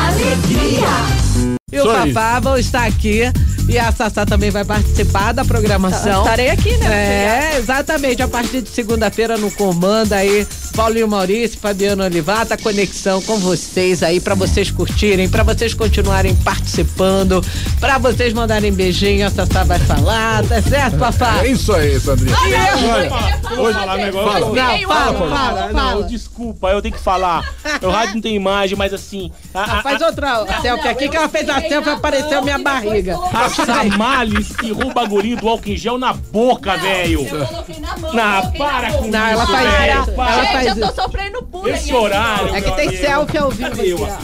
alegria. E o Fafá vão estar aqui e a Sassá também vai participar da programação. Estarei aqui, né? É, exatamente, a partir de segunda-feira no comando aí, Paulinho Maurício, Fabiano Olivata, conexão com vocês aí, pra vocês curtirem, pra vocês continuarem participando, pra vocês mandarem beijinho, a Sassá vai falar, tá certo, Fafá? É isso aí, Sandrinha. Eu vou falar um negócio. Fala. Desculpa, eu tenho que falar. O rádio não tem imagem, mas assim... Faz outra selfie aqui, que ela fez a selfie e apareceu minha barriga. A Samali espirrou o bagulhinho do álcool em gel na boca, velho. Para com isso, ela faz, velho. Gente, eu tô sofrendo bullying. Esse horário. É que tem selfie ao vivo.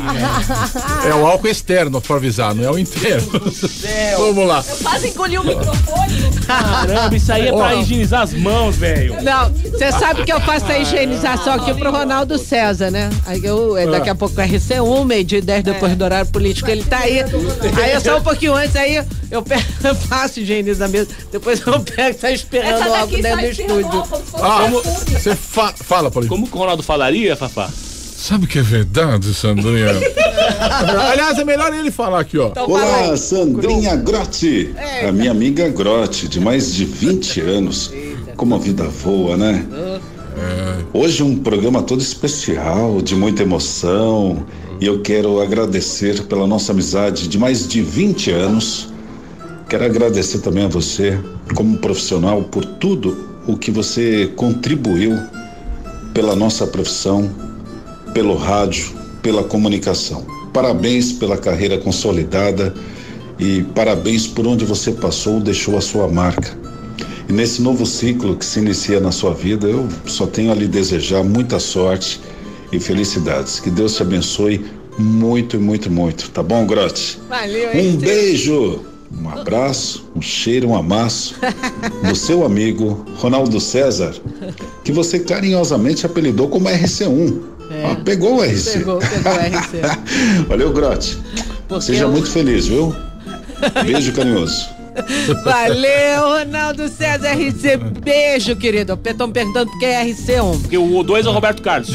É o álcool externo, pra avisar, não é o interno. Vamos lá. Eu quase engoli o microfone. Caramba, isso aí é pra higienizar as mãos, velho. Não, você sabe que eu faço a higienização aqui pro Ronaldo César, né? Aí daqui a pouco o RC1, meio-dia e 10 depois do horário político, ele tá aí. Aí só um pouquinho antes, aí eu faço higienizamento, depois eu pego, tá esperando o álcool dentro do estúdio. Você fala, Paulinho. Como o Ronaldo falaria, Fafá? Sabe que é verdade, Sandrinha? Aliás, é melhor ele falar aqui, ó. Então, olá, Sandrinha Grotti, a minha amiga Grotti, de mais de 20 anos. Como a vida voa, né? Hoje um programa todo especial, de muita emoção, e eu quero agradecer pela nossa amizade de mais de 20 anos. Quero agradecer também a você, como profissional, por tudo o que você contribuiu pela nossa profissão, pelo rádio, pela comunicação. Parabéns pela carreira consolidada e parabéns por onde você passou, deixou a sua marca. E nesse novo ciclo que se inicia na sua vida, eu só tenho a lhe desejar muita sorte e felicidades. Que Deus te abençoe muito, muito, muito. Tá bom, Grotti? Valeu, um beijo, um abraço, um cheiro, um amasso do seu amigo Ronaldo César, que você carinhosamente apelidou como RC1. Pegou o RC. Pegou o RC. Valeu, Grotti. Seja muito feliz, viu? Beijo carinhoso. Valeu, Ronaldo César RC. Beijo, querido. Estão perguntando porque é RC1. Porque o 2 é o Roberto Carlos.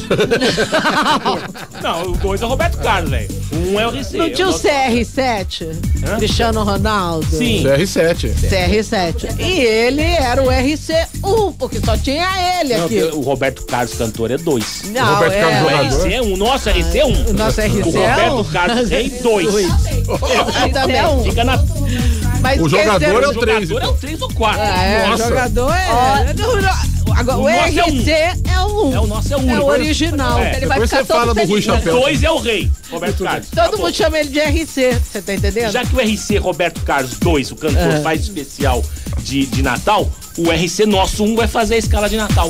Não, o 2 é o Roberto Carlos, velho. Um é o RC. Não tinha o CR7? Cristiano Ronaldo? Sim. CR7. CR7. E ele era o RC1, porque só tinha ele aqui. O Roberto Carlos, cantor, é 2. Não, o Roberto Carlos, o RC é 1. Nosso RC é 1. O nosso RC o Roberto Carlos é 2. Esse também é 1. Fica na... Mas o jogador é o 3. O jogador é o 3 ou 4. O jogador é... Agora, o RC é o 1. É o nosso, é o 1. É o original. Ele vai ficar todo no Rui Chapéu. O 2 é o rei, Roberto Carlos. Todo mundo chama ele de RC, você tá entendendo? Já que o RC Roberto Carlos 2, o cantor, faz especial de Natal, o RC nosso 1 vai fazer a escala de Natal.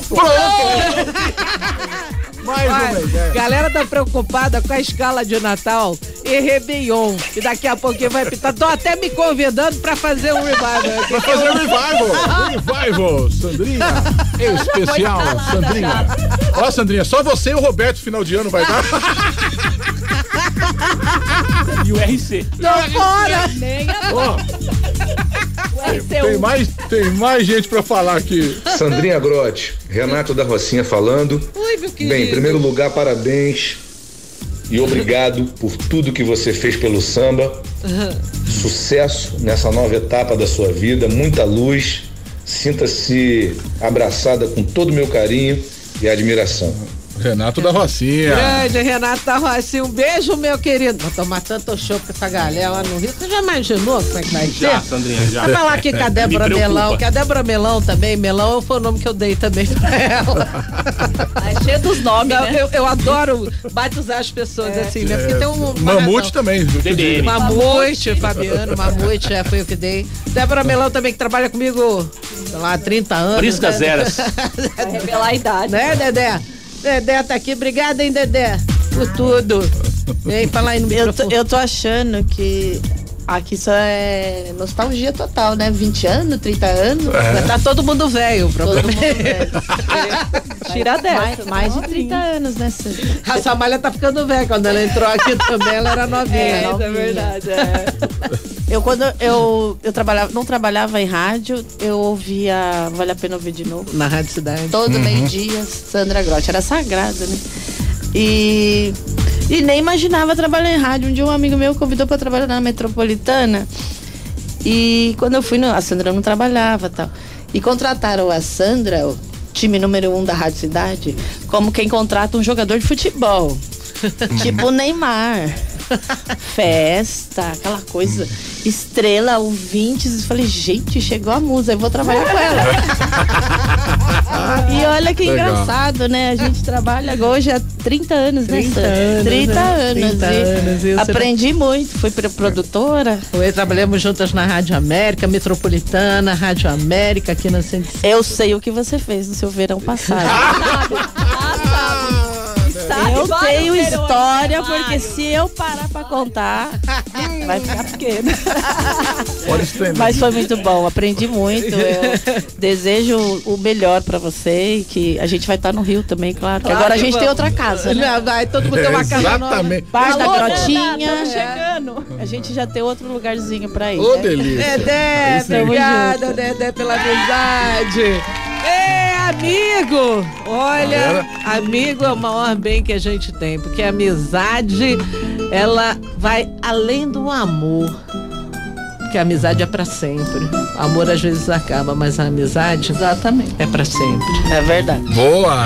Galera tá preocupada com a escala de Natal e Réveillon, que daqui a pouquinho vai pintar. Tô até me convidando pra fazer um revival. Pra fazer um revival. Revival, Sandrinha. Especial, Sandrinha. Ó, Sandrinha, só você e o Roberto final de ano vai dar. E o RC. Tô fora. Tem mais gente pra falar aqui. Sandrinha Grotti, Renato da Rocinha falando. Oi, meu querido. Bem, em primeiro lugar, parabéns e obrigado por tudo que você fez pelo samba. Sucesso nessa nova etapa da sua vida, muita luz. Sinta-se abraçada com todo o meu carinho e admiração. Renato da Rocinha. Grande Renato da Rocinha. Um beijo, meu querido. Vou tomar tanto show com essa galera lá no Rio. Você já imaginou como é que vai ser? Já, Sandrinha, já. Vai falar aqui com a Débora Melão, que a Débora Melão também, Melão foi o nome que eu dei também pra ela. É cheio dos nomes, né? Eu adoro batizar as pessoas assim, né? Porque tem um... Mamute também. Mamute, Fabiano, Mamute, foi eu que dei. Débora Melão também, que trabalha comigo, sei lá, há 30 anos. Por isso das eras. Revelar a idade. Né, Dedé? Dedé tá aqui, obrigada, hein, Dedé, por tudo. Vem falar aí no microfone. Eu tô achando que aqui só é nostalgia total, né? 20 anos, 30 anos. Tá todo mundo velho, o problema. Tira dessa. Mais de 30 anos, né? A Samália tá ficando velha. Quando ela entrou aqui também, ela era novinha. É verdade. Quando eu trabalhava, não trabalhava em rádio, eu ouvia Vale a Pena Ouvir de Novo. Na Rádio Cidade. Todo meio-dia, Sandra Grotti. Era sagrado, né? E nem imaginava trabalhar em rádio. Um dia um amigo meu convidou pra trabalhar na Metropolitana. E quando eu fui, a Sandra não trabalhava e tal. E contrataram a Sandra, o time número 1 da Rádio Cidade, como quem contrata um jogador de futebol. Tipo o Neymar. Festa, aquela coisa, estrela, ouvintes. Eu falei, gente, chegou a musa, eu vou trabalhar com ela. E olha que engraçado, né? A gente trabalha hoje há 30 anos, né? 30 anos. Aprendi muito, fui produtora. Trabalhamos juntas na Rádio América, Metropolitana, Rádio América, aqui na 105. Eu sei o que você fez no seu verão passado. Eu tenho história, porque se eu parar pra contar, vai ficar pequeno. Mas foi muito bom, aprendi muito. Eu desejo o melhor pra você e que a gente vai estar no Rio também, claro. Que agora a gente tem outra casa, né? Vai, todo mundo tem uma casa nova. Bar da Grotinha. Estamos chegando. A gente já tem outro lugarzinho pra ir. Ô, delícia. Dedé, obrigada, Dedé, pela amizade. Amigo! Olha, amigo é o maior bem que a gente tem, porque a amizade, ela vai além do amor. Porque a amizade é pra sempre. O amor às vezes acaba, mas a amizade, exatamente, é pra sempre. É verdade. Boa!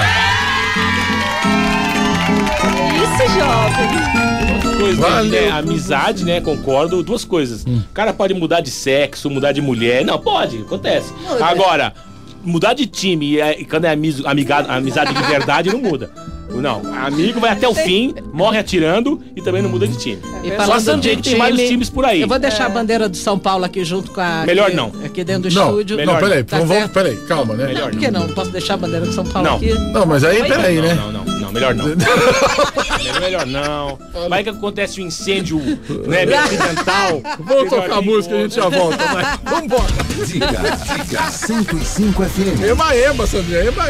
Isso, jovem. Coisa, né? Amizade, né? Concordo. Duas coisas. O cara pode mudar de sexo, mudar de mulher. Não, pode, acontece. Agora, mudar de time e quando é amizade de verdade, não muda. Não, amigo vai até o fim, morre atirando e também não muda de time. E falando de tem vários times por aí. Eu vou deixar a bandeira do São Paulo aqui junto com a... Melhor aqui, não. Aqui dentro do estúdio. Não, peraí, tá peraí, calma, né? Melhor por que não? Posso deixar a bandeira do São Paulo aqui? Não, mas aí, peraí, né? Não, melhor não. Melhor não. Vai que acontece um incêndio, né, acidental. Vamos tocar a música e a gente já volta, vai. Vambora. Diga 105 FM. Ema, Sandrinha, ema.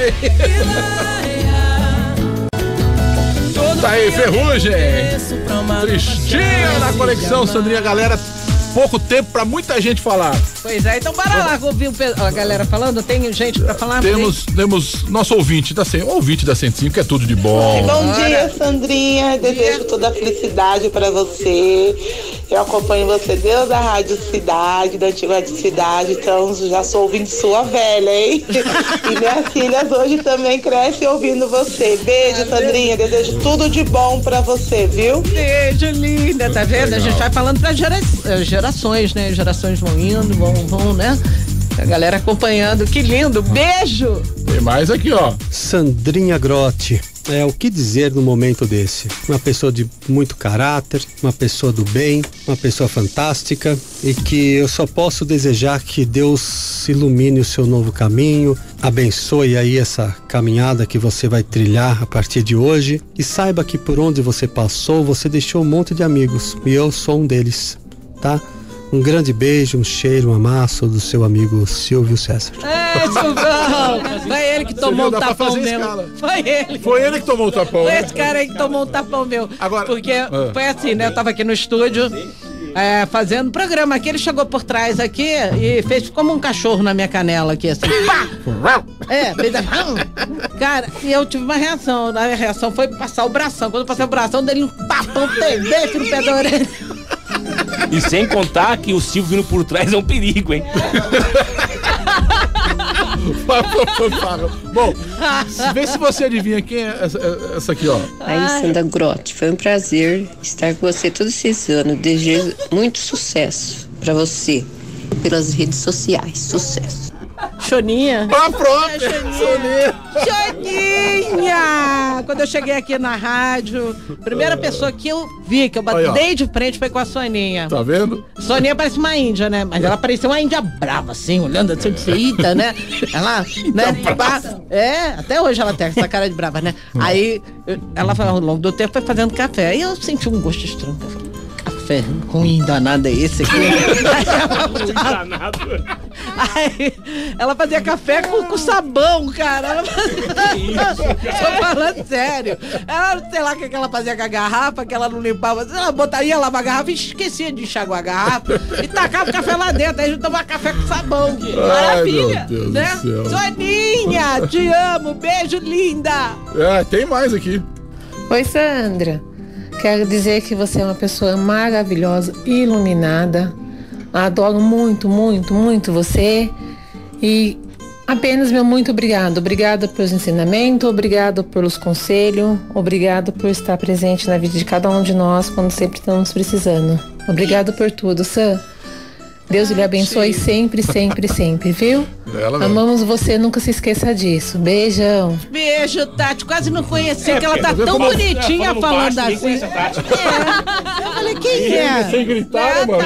Tá aí, Ferrugem. Tristinha na conexão, Sandrinha, galera. Pouco tempo pra muita gente falar. Pois é, então bora lá ouvir a galera falando. Tem gente pra falar? Temos nosso ouvinte da 105, que é tudo de bom. Bom dia, Sandrinha. Desejo toda a felicidade pra você. Eu acompanho você desde a Rádio Cidade, da antiga Rádio Cidade, então já sou ouvinte sua velha, hein? E minhas filhas hoje também crescem ouvindo você. Beijo, Sandrinha. Desejo tudo de bom pra você, viu? Beijo, linda. Tá vendo? Legal. A gente vai falando pra gerações, né? Gerações vão indo, vão, né? A galera acompanhando. Que lindo. Beijo! Tem mais aqui, ó. Sandrinha Grotti. O que dizer no momento desse? Uma pessoa de muito caráter, uma pessoa do bem, uma pessoa fantástica, e que eu só posso desejar que Deus ilumine o seu novo caminho, abençoe aí essa caminhada que você vai trilhar a partir de hoje, e saiba que por onde você passou, você deixou um monte de amigos, e eu sou um deles, tá? Um grande beijo, um cheiro, um amasso do seu amigo Silvio César. Silvão! Foi ele que tomou o tapão meu. Foi ele que tomou o tapão. Foi esse cara aí que tomou o tapão meu. Agora, porque foi assim, né? Eu tava aqui no estúdio fazendo programa aqui, ele chegou por trás aqui e fez como um cachorro na minha canela aqui, assim. Pá! Fez assim. Cara, e eu tive uma reação. A reação foi passar o bração. Quando eu passei o bração dele, um tapão desse no pé da orelha. E sem contar que o Silvio vindo por trás é um perigo, hein? Bom, vê se você adivinha quem é essa aqui, ó. Aí, Sandra Grotti, foi um prazer estar com você todos esses anos. Desejo muito sucesso pra você pelas redes sociais. Sucesso. Choninha. A própria Choninha! Quando eu cheguei aqui na rádio, primeira pessoa que eu vi, que eu batei de frente, foi com a Soninha. Tá vendo? Soninha parece uma índia, né? Mas ela parecia uma índia brava, assim, olhando assim, de feita, né? Ela, né? Até hoje ela tem essa cara de brava, né? Aí, ela, ao longo do tempo, foi fazendo café. Aí eu senti um gosto estranho. Eu falei, café ruim danado é esse aqui? Aí ela fazia café com sabão, cara. Ela fazia... Tô falando sério. Ela, sei lá o que ela fazia com a garrafa, que ela não limpava. Ela ia lavar a garrafa e esquecia de enxaguar a garrafa e tacava o café lá dentro. Aí a gente tomava café com sabão. Maravilha! Meu Deus né? do céu. Soninha, te amo, beijo linda. Tem mais aqui. Oi, Sandra. Quero dizer que você é uma pessoa maravilhosa, iluminada. Adoro muito, muito, muito você. E apenas meu muito obrigado. Obrigada pelos ensinamentos, obrigado pelos conselhos, obrigado por estar presente na vida de cada um de nós quando sempre estamos precisando. Obrigado por tudo, Sam. Deus lhe abençoe sempre, sempre, sempre, viu? Amamos você, nunca se esqueça disso. Beijão. Beijo, Tati. Quase não conheci, que ela tá tão bonitinha falando assim. Eu falei, quem é? Sem gritar, mano.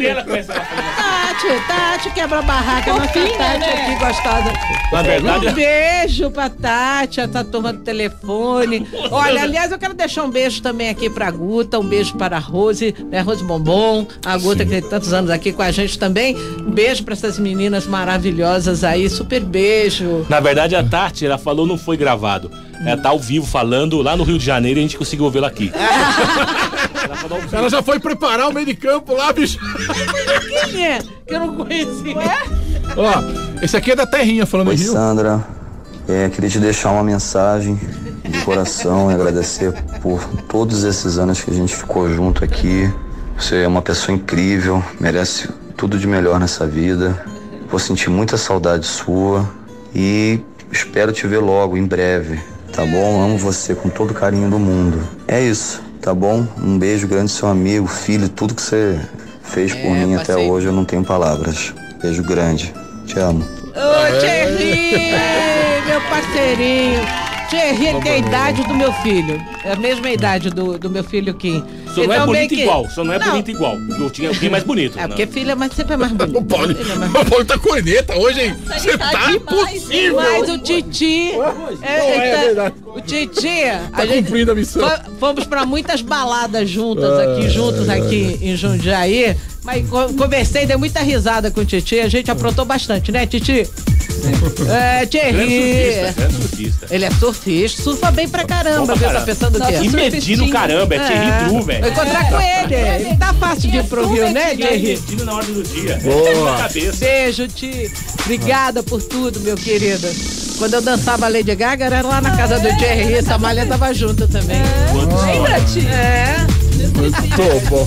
Tati, quebra a barraca. Nossa, Tati aqui, gostosa. Na verdade... Um beijo pra Tati, essa turma do telefone. Olha, aliás, eu quero deixar um beijo também aqui pra Guta, um beijo para a Rose, né? Rose Bombom, a Guta que tem tantos anos aqui com a gente também. Um beijo pra essas meninas maravilhosas aí, super beijo. Na verdade, a Tati, ela falou não foi gravado. Ela tá ao vivo falando lá no Rio de Janeiro e a gente conseguiu ouvi-la aqui. Ela já foi preparar o meio de campo lá, bicho. Quem é? Que eu não conheci. Ó, esse aqui é da Terrinha falando Oi, em Rio. Sandra, queria te deixar uma mensagem de coração e agradecer por todos esses anos que a gente ficou junto aqui. Você é uma pessoa incrível, merece tudo de melhor nessa vida. Vou sentir muita saudade sua e espero te ver logo, em breve, tá bom? Amo você com todo o carinho do mundo. É isso, tá bom? Um beijo grande, seu amigo, filho, tudo que você fez por mim até hoje, eu não tenho palavras. Beijo grande, te amo. Ô, Thierry, meu parceirinho. Thierry tem a idade do meu filho. É a mesma idade do meu filho Kim. Só não é bonito igual, só não é bonito igual. Eu tinha o Kim mais bonito. É porque filho sempre é mais bonito. O Paulo tá corneta hoje, hein? Você tá impossível. Mas o Titi... É verdade. O Titi... Tá cumprindo a missão. Fomos pra muitas baladas juntos aqui em Jundiaí. Mas conversei, dei muita risada com o Titi. A gente aprontou bastante, né, Titi? Thierry. Ele é surfista, surfa bem pra caramba. Você tá pensando o quê? E medindo caramba, é Thierry Tru, velho. Vou encontrar com ele. Ele tá fácil de ir pro Rio, né, Thierry? Medindo na ordem do dia. Boa. Beijo, Ti. Obrigada por tudo, meu querido. Quando eu dançava Lady Gaga, era lá na casa do Thierry. Essa malha tava junto também. Lembra, Ti? Muito bom.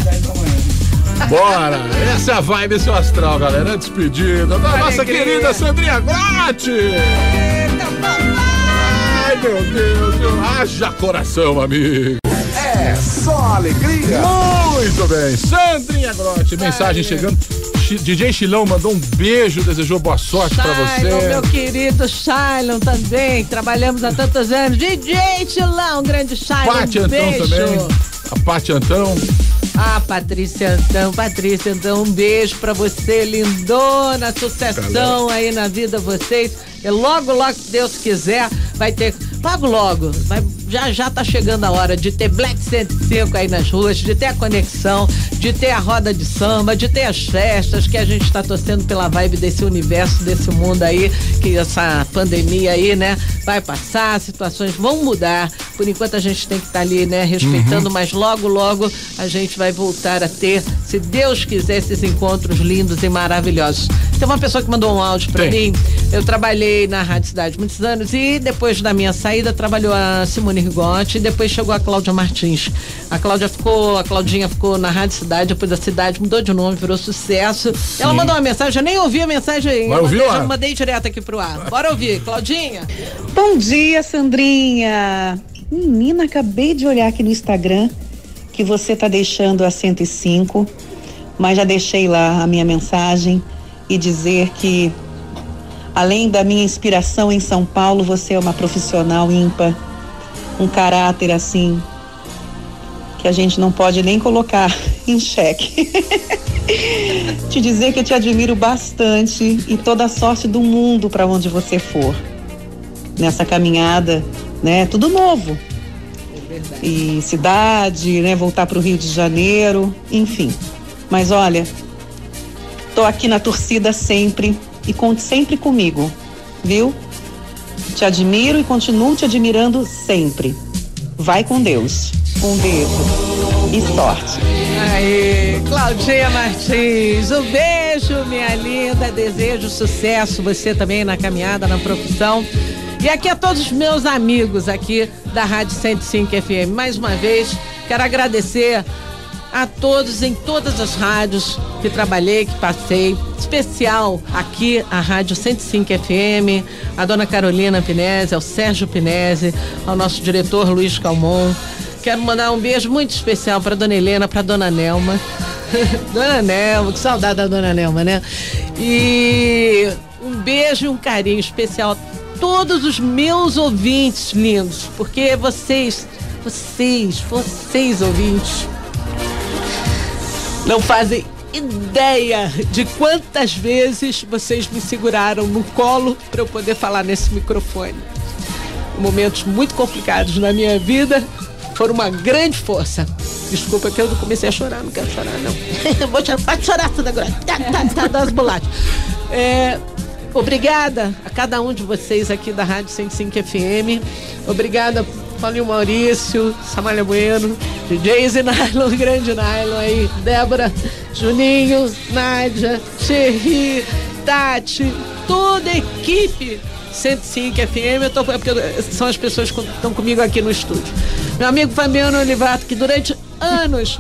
Bora! Essa é a vibe, esse é o astral, galera. É despedida da nossa querida Sandrinha Grotti! Ai, meu Deus! Haja coração, amigo! É só alegria! Muito bem! Sandrinha Grotti, mensagem chegando. DJ Chilão mandou um beijo, desejou boa sorte pra você. Meu querido Shailon também, trabalhamos há tantos anos. DJ Chilão, grande Shailon, Pati Antão também. A Pati Antão. Ah, Patrícia Antão, um beijo pra você, lindona, sucessão aí na vida vocês. E logo, se Deus quiser, vai ter, logo, já tá chegando a hora de ter Black 105 aí nas ruas, de ter a conexão, de ter a roda de samba, de ter as festas, que a gente tá torcendo pela vibe desse universo, desse mundo aí, que essa pandemia aí, né, vai passar, as situações vão mudar, Por enquanto a gente tem que estar ali, né, respeitando, mas logo, logo a gente vai voltar a ter, se Deus quiser, esses encontros lindos e maravilhosos. Tem uma pessoa que mandou um áudio pra mim. Eu trabalhei na Rádio Cidade muitos anos e depois da minha saída trabalhou a Simone Rigotti e depois chegou a Cláudia Martins. A Claudinha ficou na Rádio Cidade, depois da Cidade mudou de nome, virou sucesso. Sim. Ela mandou uma mensagem, eu nem ouvi a mensagem aí. Já mandei direto aqui pro ar. Bora ouvir, Claudinha. Bom dia, Sandrinha. Menina, acabei de olhar aqui no Instagram que você tá deixando a 105, mas já deixei lá a minha mensagem e dizer que, além da minha inspiração em São Paulo, você é uma profissional ímpar, um caráter assim que a gente não pode nem colocar em xeque. Te dizer que eu te admiro bastante e toda a sorte do mundo para onde você for nessa caminhada, né? Tudo novo. E cidade, né? Voltar para o Rio de Janeiro, enfim. Mas olha, tô aqui na torcida sempre e conte sempre comigo, viu? Te admiro e continuo te admirando sempre. Vai com Deus. Um beijo e sorte. Aí, Claudinha Martins, um beijo, minha linda, desejo sucesso, você também na caminhada, na profissão. E aqui a todos os meus amigos aqui da Rádio 105 FM. Mais uma vez, quero agradecer a todos em todas as rádios que trabalhei, que passei, especial aqui a Rádio 105 FM, a dona Carolina Pinese, ao Sérgio Pinese, ao nosso diretor Luiz Calmon. Quero mandar um beijo muito especial para dona Helena, para dona Nelma. Dona Nelma, que saudade da dona Nelma, né? E um beijo e um carinho especial a todos os meus ouvintes lindos, porque vocês ouvintes, não fazem ideia de quantas vezes vocês me seguraram no colo para eu poder falar nesse microfone. Momentos muito complicados na minha vida foram uma grande força. Desculpa que eu comecei a chorar, não quero chorar não. Pode chorar tudo agora. Tá das bolachas. Obrigada a cada um de vocês aqui da Rádio 105 FM. Obrigada, Paulinho Maurício, Samália Bueno, DJ Nylon, grande Nylon aí, Débora, Juninho, Nádia, Xerri, Tati, toda a equipe 105 FM. Porque são as pessoas que estão comigo aqui no estúdio. Meu amigo Fabiano Olivato, que durante anos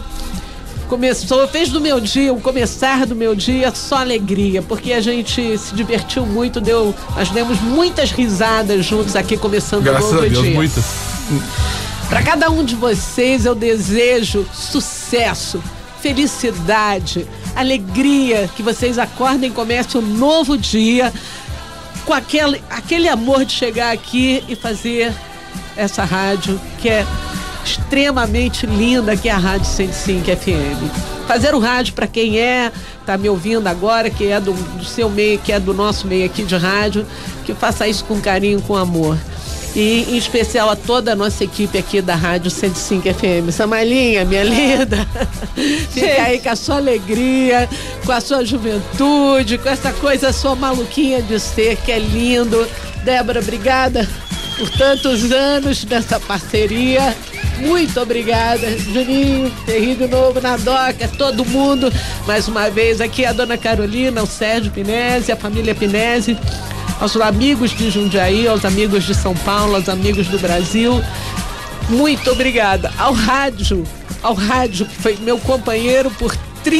fez do meu dia, o começar do meu dia, só alegria, porque a gente se divertiu muito, nós demos muitas risadas juntos aqui, começando o novo dia. Graças a Deus, muitas. Para cada um de vocês eu desejo sucesso, felicidade, alegria, que vocês acordem e comecem um novo dia com aquele amor de chegar aqui e fazer essa rádio que é extremamente linda, que é a Rádio 105 FM. Fazer o rádio para quem tá me ouvindo agora, que é do seu meio, que é do nosso meio aqui de rádio, que faça isso com carinho, com amor. E em especial a toda a nossa equipe aqui da Rádio 105 FM. Samalinha, minha linda, fica aí com a sua alegria, com a sua juventude, com essa coisa sua maluquinha de ser, que é lindo. Débora, obrigada por tantos anos dessa parceria. Muito obrigada, Juninho, Terri de novo na doca, todo mundo. Mais uma vez aqui a dona Carolina, o Sérgio Pinese, a família Pinese, aos amigos de Jundiaí, aos amigos de São Paulo, aos amigos do Brasil. Muito obrigada. Ao rádio, que foi meu companheiro por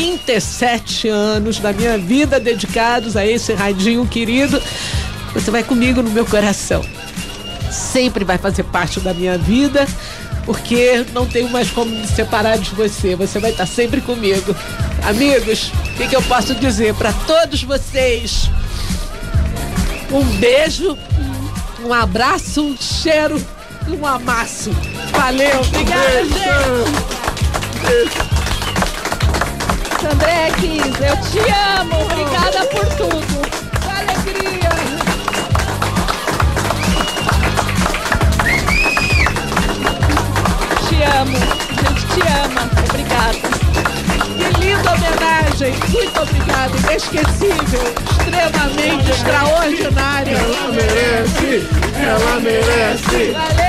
37 anos da minha vida, dedicados a esse radinho querido. Você vai comigo no meu coração. Sempre vai fazer parte da minha vida, porque não tenho mais como me separar de você. Você vai estar sempre comigo. Amigos, o que eu posso dizer para todos vocês? Um beijo, um abraço, um cheiro e um amasso. Valeu, obrigada, gente! André Kiss, eu te amo, obrigada por tudo. Alegria! Te amo, a gente te ama, obrigada. Que linda homenagem, muito obrigada, inesquecível, extremamente extraordinária. Ela merece, ela merece. Valeu!